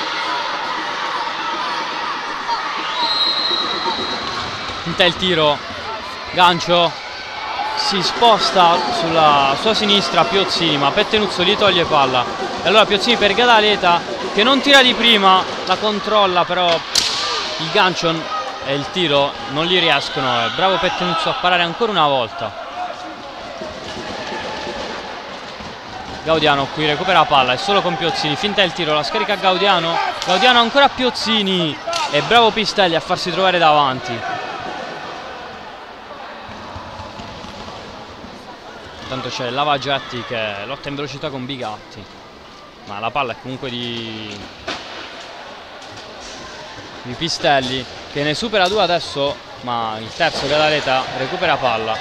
Tenta il tiro, gancio, si sposta sulla sua sinistra Piozzini, ma Pettenuzzo gli toglie palla. E allora Piozzini per Gadaleta, che non tira di prima, la controlla, però il gancio e il tiro non li riescono. Bravo Pettenuzzo a parare ancora una volta. Gaudiano qui recupera la palla, è solo con Piozzini, finta il tiro, la scarica Gaudiano, Gaudiano ancora Piozzini e bravo Pistelli a farsi trovare davanti. Intanto c'è Lavagetti che lotta in velocità con Bigatti, ma la palla è comunque di Pistelli, che ne supera due adesso, ma il terzo Gadaleta recupera palla.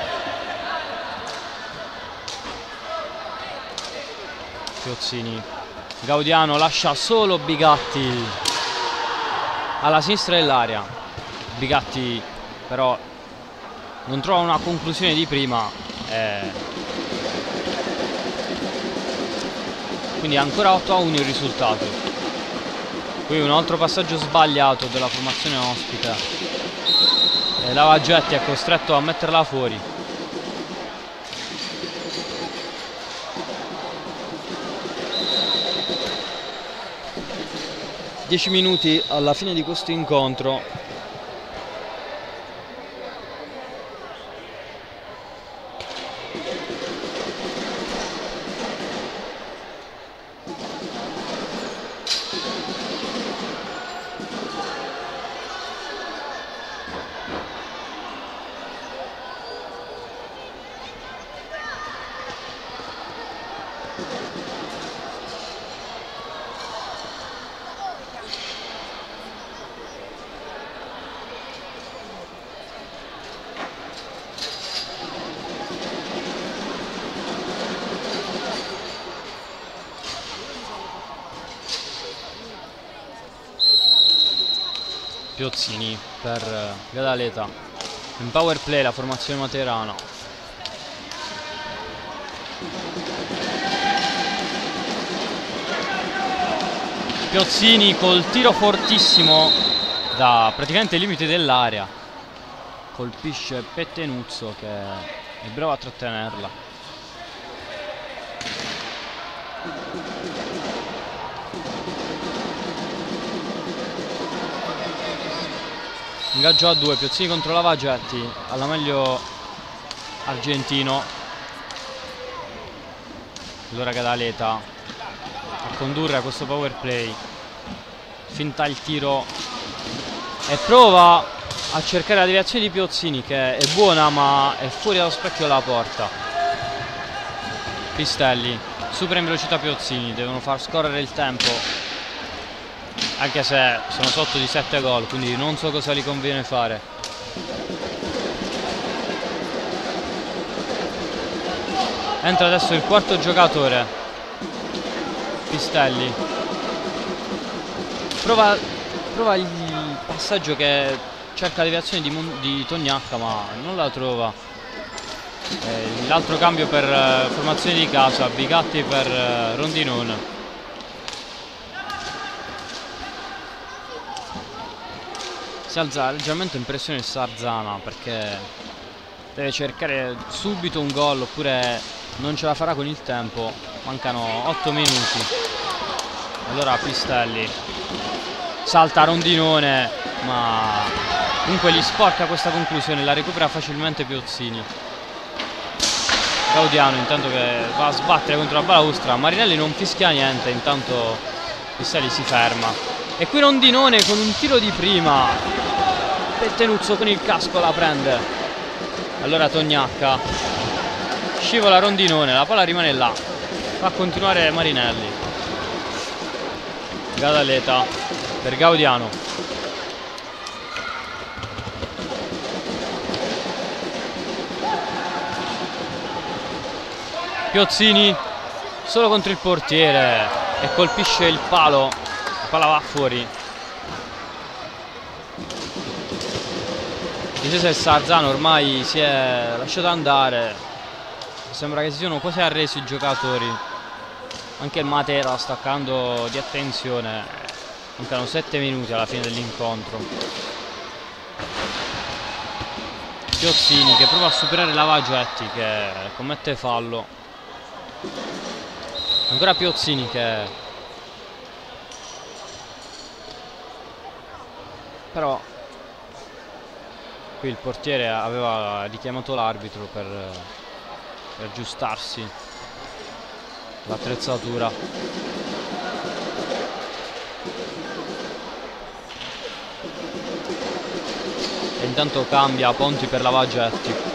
Piozzini, Gaudiano lascia solo Bigatti alla sinistra dell'area. Bigatti però non trova una conclusione di prima, quindi ancora 8-1 il risultato. Qui un altro passaggio sbagliato della formazione ospite e Lavagetti è costretto a metterla fuori. Dieci minuti alla fine di questo incontro. Piozzini per Gadaleta, in power play la formazione materana. Piozzini col tiro fortissimo da praticamente il limite dell'area, colpisce Pettenuzzo che è bravo a trattenerla. Ingaggio a due, Piozzini contro Lavagetti, alla meglio argentino. Allora Gadaleta a condurre a questo power play, finta il tiro e prova a cercare la deviazione di Piozzini, che è buona ma è fuori dallo specchio della porta. Pistelli supera in velocità Piozzini, devono far scorrere il tempo, anche se sono sotto di 7 gol, quindi non so cosa gli conviene fare. Entra adesso il quarto giocatore, Pistelli. Prova il passaggio che cerca la deviazione di Tognacca, ma non la trova. L'altro cambio per formazione di casa, Bigatti per Rondinone. Si alza leggermente in pressione il Sarzana perché deve cercare subito un gol oppure non ce la farà con il tempo. Mancano 8 minuti. Allora Pistelli salta Rondinone, ma comunque gli sporca questa conclusione, la recupera facilmente Piozzini. Gaudiano intanto che va a sbattere contro la balaustra, Marinelli non fischia niente, intanto Pistelli si ferma. E qui Rondinone con un tiro di prima, Pettenuzzo con il casco la prende. Allora Tognacca, scivola Rondinone, la palla rimane là, fa continuare Marinelli. Gadaleta per Gaudiano. Piozzini solo contro il portiere e colpisce il palo, la palla va fuori. Difesa del Sarzano ormai si è lasciato andare, sembra che si siano quasi arresi i giocatori. Anche il Matera sta staccando di attenzione, mancano 7 minuti alla fine dell'incontro. Piozzini che prova a superare Lavagetti che commette fallo. Ancora Piozzini che però qui il portiere aveva richiamato l'arbitro per aggiustarsi l'attrezzatura. E intanto cambia Ponti per Lavagetti.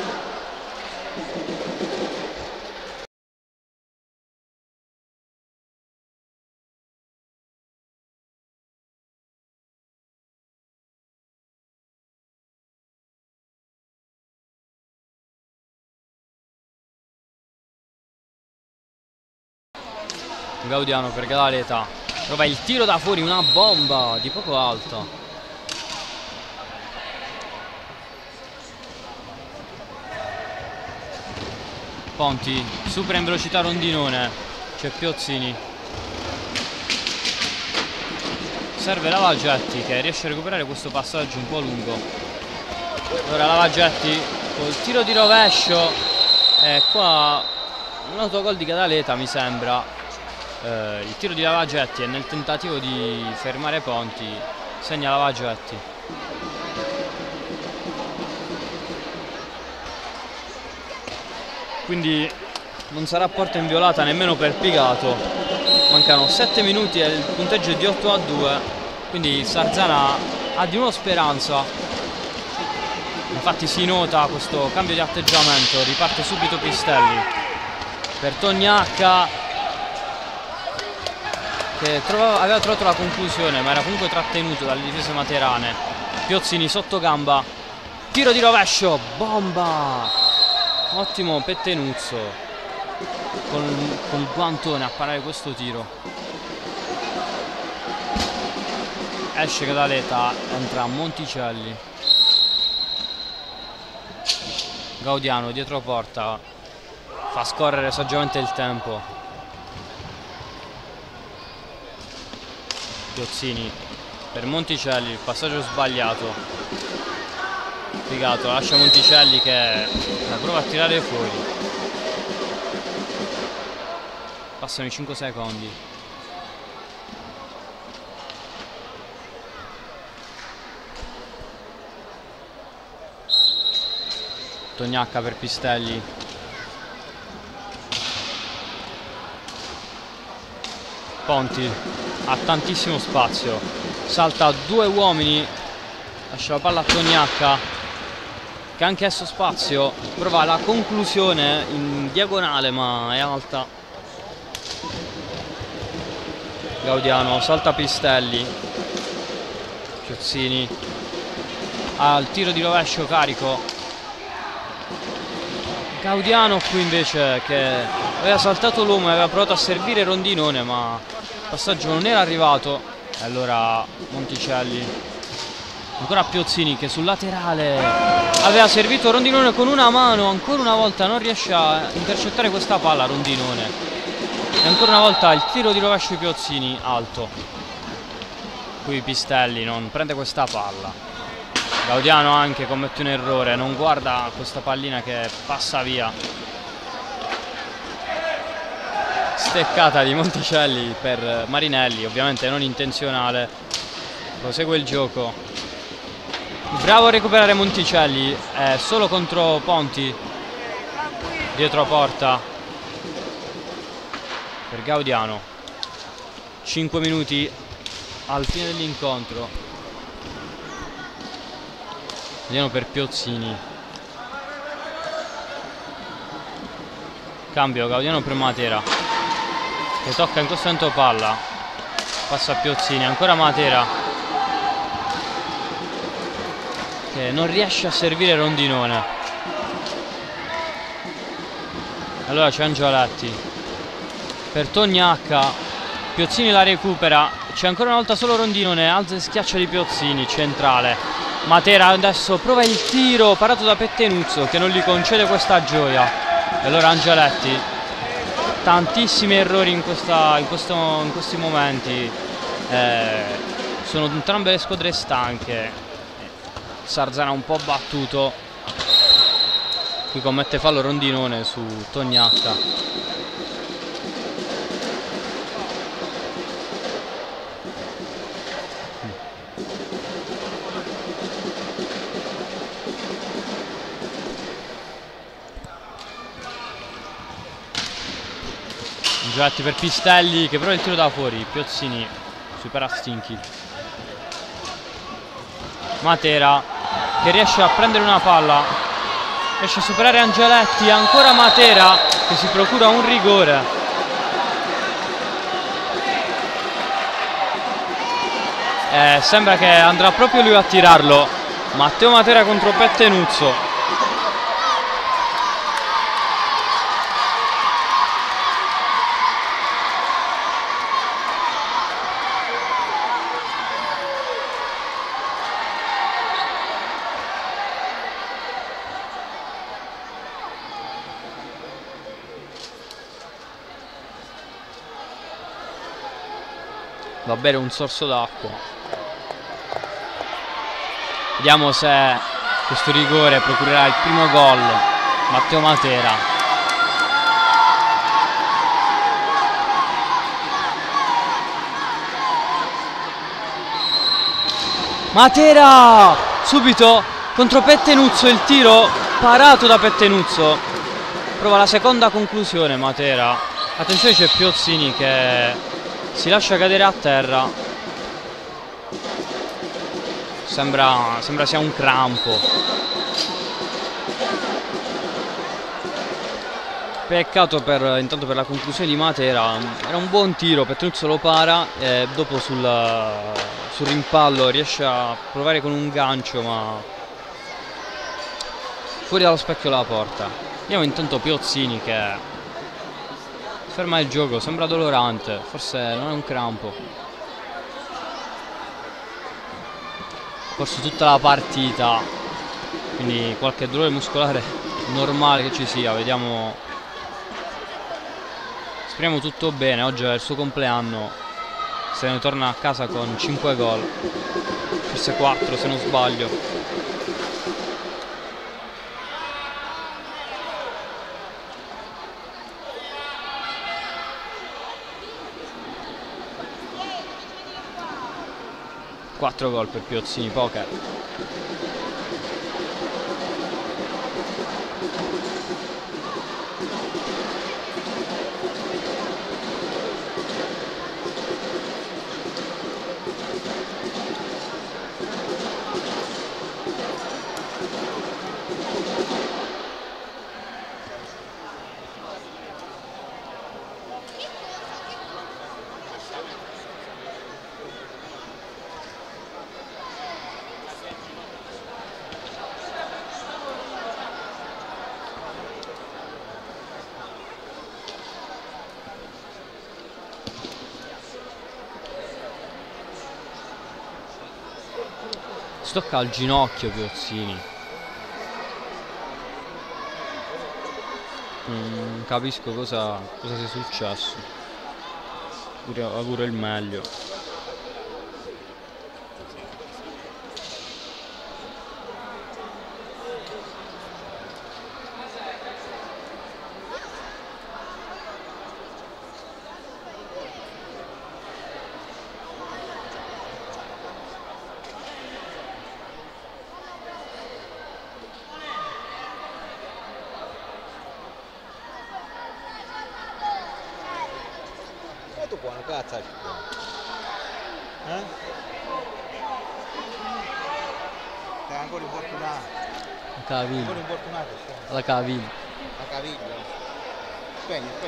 Gaudiano per Gadaleta, trova il tiro da fuori, una bomba di poco alta. Ponti supera in velocità Rondinone, c'è Piozzini, serve Lavagetti che riesce a recuperare questo passaggio un po' lungo. Ora Lavagetti col tiro di rovescio e qua un autogol di Gadaleta mi sembra. Il tiro di Lavagetti e nel tentativo di fermare Ponti segna Lavagetti. Quindi non sarà porta inviolata nemmeno per Pigato. Mancano 7 minuti e il punteggio è di 8-2, quindi il Sarzana ha di nuovo speranza. Infatti si nota questo cambio di atteggiamento, riparte subito Pistelli per Tognacca che aveva trovato la conclusione ma era comunque trattenuto dalle difese materane. Piozzini sotto gamba, tiro di rovescio, bomba, ottimo Pettenuzzo col guantone a parare questo tiro. Esce Gadaleta, entra Monticelli. Gaudiano dietro porta fa scorrere saggiamente il tempo. Piozzini per Monticelli, il passaggio sbagliato. Pigato lascia Monticelli che la prova a tirare fuori. Passano i 5 secondi. Tognacca per Pistelli. Ponti ha tantissimo spazio, salta 2 uomini, lascia la palla a Tognacca che ha anch'esso spazio, prova la conclusione in diagonale ma è alta. Gaudiano salta Pistelli, Piozzini ha il tiro di rovescio carico. Gaudiano qui invece che aveva saltato l'uomo e aveva provato a servire Rondinone ma il passaggio non era arrivato. E allora Monticelli, ancora Piozzini che sul laterale aveva servito Rondinone con una mano, ancora una volta non riesce a intercettare questa palla Rondinone e ancora una volta il tiro di rovescio di Piozzini alto. cui Pistelli non prende questa palla. Gaudiano anche commette un errore, non guarda questa pallina che passa via. Steccata di Monticelli per Marinelli, ovviamente non intenzionale. Prosegue il gioco. Bravo a recuperare Monticelli, è solo contro Ponti. Dietro porta per Gaudiano. 5 minuti al fine dell'incontro. Gaudiano per Piozzini. Cambio Gaudiano per Matera, che tocca in questo momento palla. Passa a Piozzini, ancora Matera, che non riesce a servire Rondinone. Allora c'è Angioletti per Tognacca. Piozzini la recupera, c'è ancora una volta solo Rondinone, alza e schiaccia di Piozzini, centrale. Matera adesso prova il tiro, parato da Pettenuzzo, che non gli concede questa gioia. E allora Angioletti, tantissimi errori in questi momenti, sono entrambe le squadre stanche. Sarzana un po' battuto, qui commette fallo Rondinone su Tognacca. Angioletti per Pistelli, che prova il tiro da fuori. Piozzini supera Stinchi. Matera, che riesce a prendere una palla, riesce a superare Angioletti. Ancora Matera, che si procura un rigore. Sembra che andrà proprio lui a tirarlo. Matteo Matera contro Pettenuzzo. Va a bere un sorso d'acqua. Vediamo se questo rigore procurerà il primo gol. Matteo Matera. Matera subito contro Pettenuzzo, il tiro parato da Pettenuzzo. Prova la seconda conclusione Matera. Attenzione, c'è Piozzini che si lascia cadere a terra. Sembra sia un crampo. Peccato intanto per la conclusione di Matera. Era un buon tiro, Pettenuzzo lo para e dopo sul rimpallo riesce a provare con un gancio, ma fuori dallo specchio della porta. Vediamo intanto Piozzini che ferma il gioco, sembra dolorante, forse non è un crampo. Forse tutta la partita, quindi qualche dolore muscolare normale che ci sia. Vediamo, speriamo tutto bene. Oggi è il suo compleanno, se ne torna a casa con 5 gol, forse 4 se non sbaglio. Quattro gol per Piozzini, poker. Si tocca al ginocchio Piozzini. Non capisco cosa sia successo. Auguro il meglio. tu buono, cazzo è buono. Sei ancora infortunato. La caviglia. Ancora infortunato. La caviglia. La caviglia. Spegni, spegni.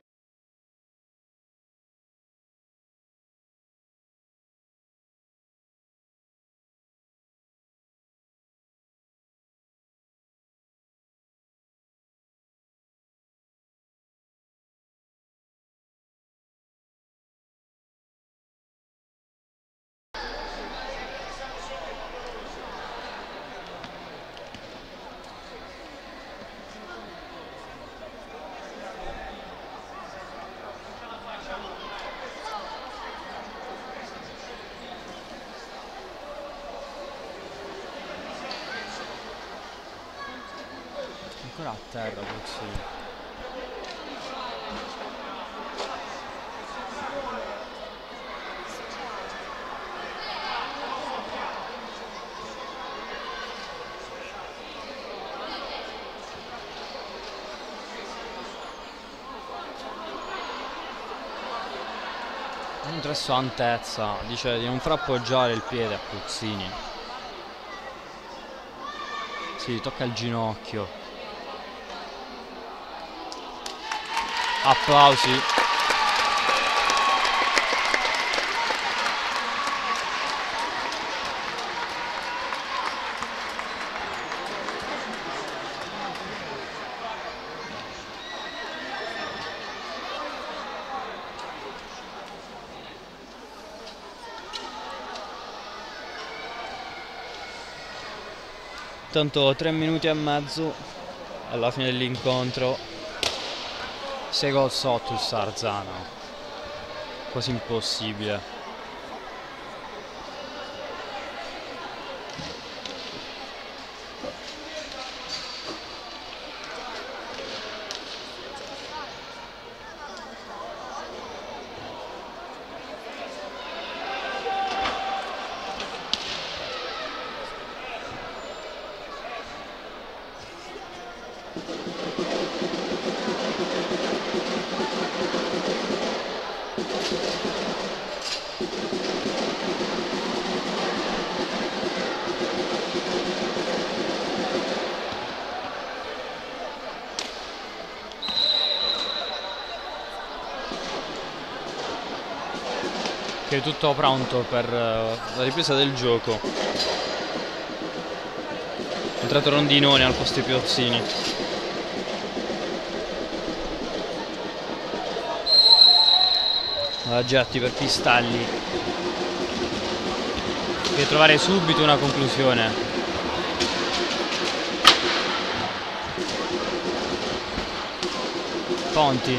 Ancora a terra, Puzzini. Adesso Antezza dice di non far appoggiare il piede a Puzzini. Sì, tocca il ginocchio. Applausi. Tanto 3 minuti e mezzo alla fine dell'incontro. 6 gol sotto il Sarzana. Quasi impossibile. Che è tutto pronto per la ripresa del gioco. È entrato Rondinone al posto di Piozzini. Getti per Pistelli. Deve trovare subito una conclusione. Ponti.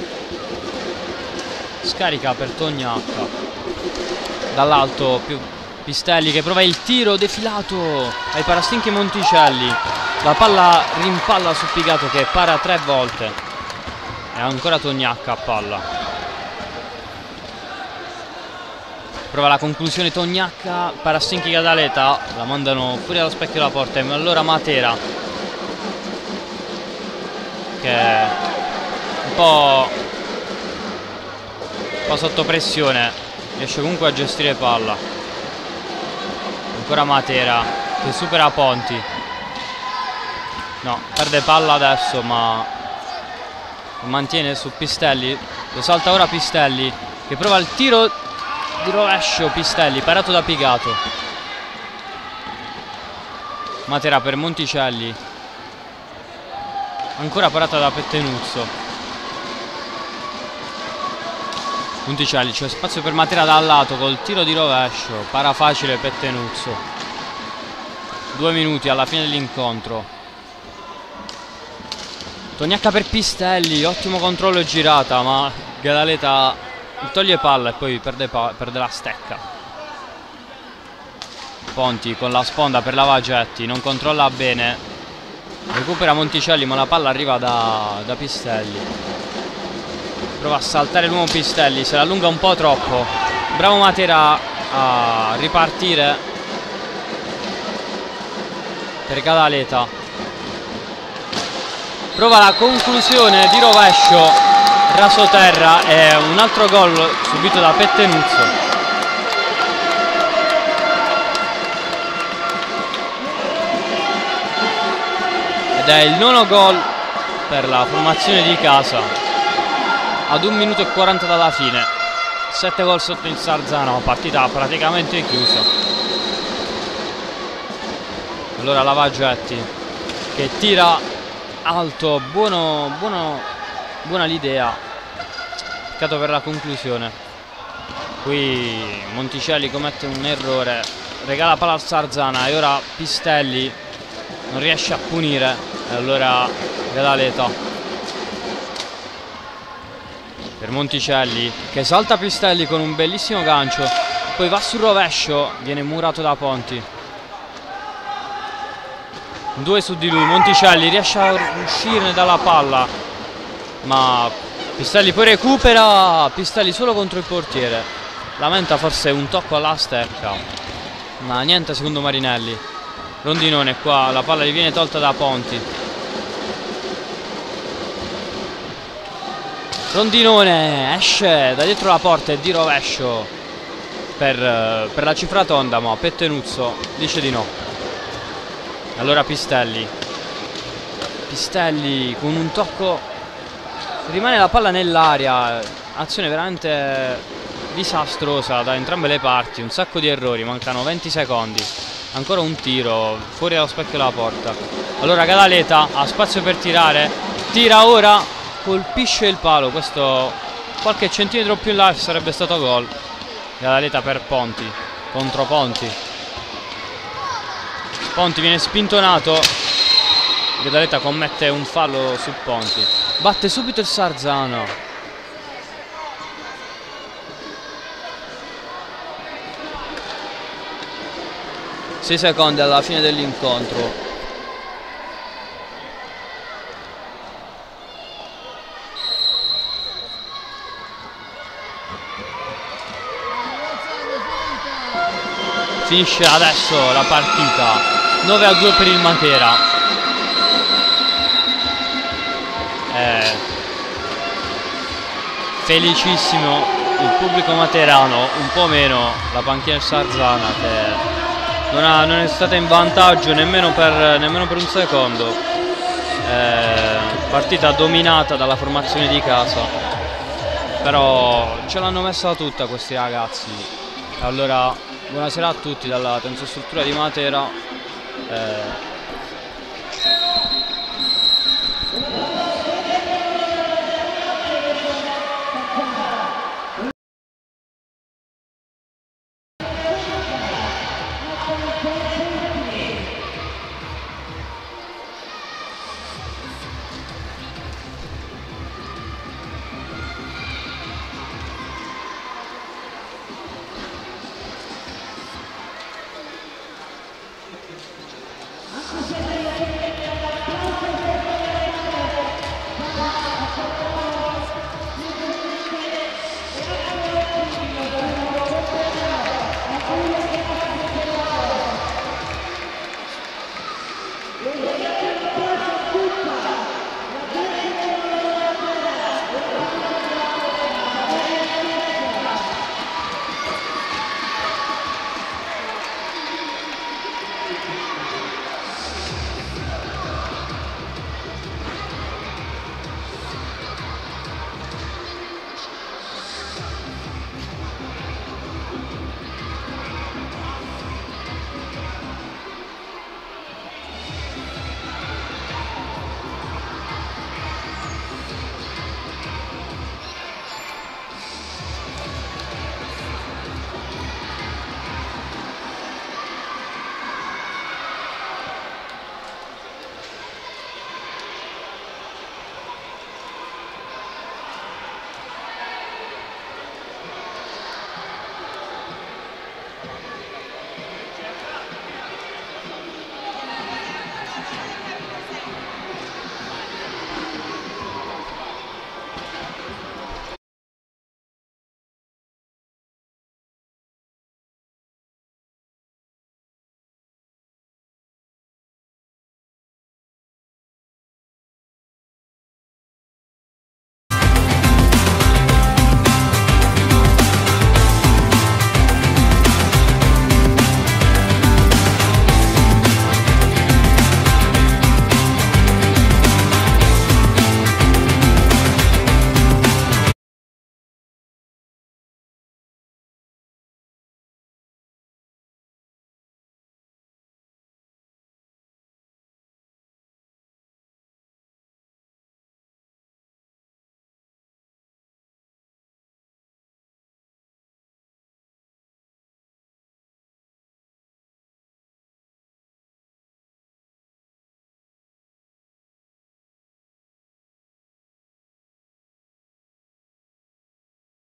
Scarica per Tognacca. Dall'alto Pistelli che prova il tiro defilato ai Parastinchi Monticelli. La palla rimpalla su Pigato che para 3 volte. E ancora Tognacca a palla. Prova la conclusione Tognacca. Parastinchi Cadaleta la mandano fuori dallo specchio della porta. E allora Matera che è un po' sotto pressione. Riesce comunque a gestire palla. Ancora Matera che supera Ponti. No, perde palla adesso ma mantiene su Pistelli. Lo salta ora Pistelli che prova il tiro di rovescio. Pistelli parato da Pigato. Matera per Monticelli. Ancora parata da Pettenuzzo. Monticelli, c'è spazio per Matera dal lato col tiro di rovescio. Para facile Pettenuzzo. 2 minuti alla fine dell'incontro. Tognacca per Pistelli. Ottimo controllo e girata, ma Gadaleta toglie palla e poi perde la stecca. Ponti con la sponda per Lavagetti. Non controlla bene. Recupera Monticelli ma la palla arriva da Pistelli. Prova a saltare l'uomo Pistelli, se la allunga un po' troppo. Bravo Matera a ripartire per Gadaleta. Prova la conclusione di rovescio rasoterra e un altro gol subito da Pettenuzzo. Ed è il 9° gol per la formazione di casa ad 1 minuto e 40 dalla fine. 7 gol sotto il Sarzana, partita praticamente chiusa. Allora Lavagetti che tira alto, buona l'idea, peccato per la conclusione. Qui Monticelli commette un errore, regala palla al Sarzana e ora Pistelli non riesce a punire e allora Gadaleta per Monticelli che salta Pistelli con un bellissimo gancio, poi va sul rovescio, viene murato da Ponti. 2 su di lui, Monticelli riesce a uscirne dalla palla ma Pistelli poi recupera, Pistelli solo contro il portiere, lamenta forse un tocco alla stecca ma niente secondo Marinelli. Rondinone qua, la palla gli viene tolta da Ponti. Rondinone esce da dietro la porta e di rovescio per la cifra tonda, ma Pettenuzzo dice di no. Allora Pistelli con un tocco rimane la palla nell'aria, azione veramente disastrosa da entrambe le parti, un sacco di errori, mancano 20 secondi. Ancora un tiro fuori dallo specchio della porta. Allora Gadaleta ha spazio per tirare, tira ora, colpisce il palo, questo qualche centimetro più in là sarebbe stato gol. Gadaleta per Ponti, contro Ponti. Ponti viene spintonato, Gadaleta commette un fallo su Ponti, batte subito il Sarzana. Sei secondi alla fine dell'incontro. Finisce adesso la partita 9-2 per il Matera. Felicissimo il pubblico materano, un po' meno la panchina del Sarzana che non è stata in vantaggio nemmeno per un secondo. Partita dominata dalla formazione di casa, però ce l'hanno messa tutta questi ragazzi. Allora buonasera a tutti dalla tensostruttura di Matera.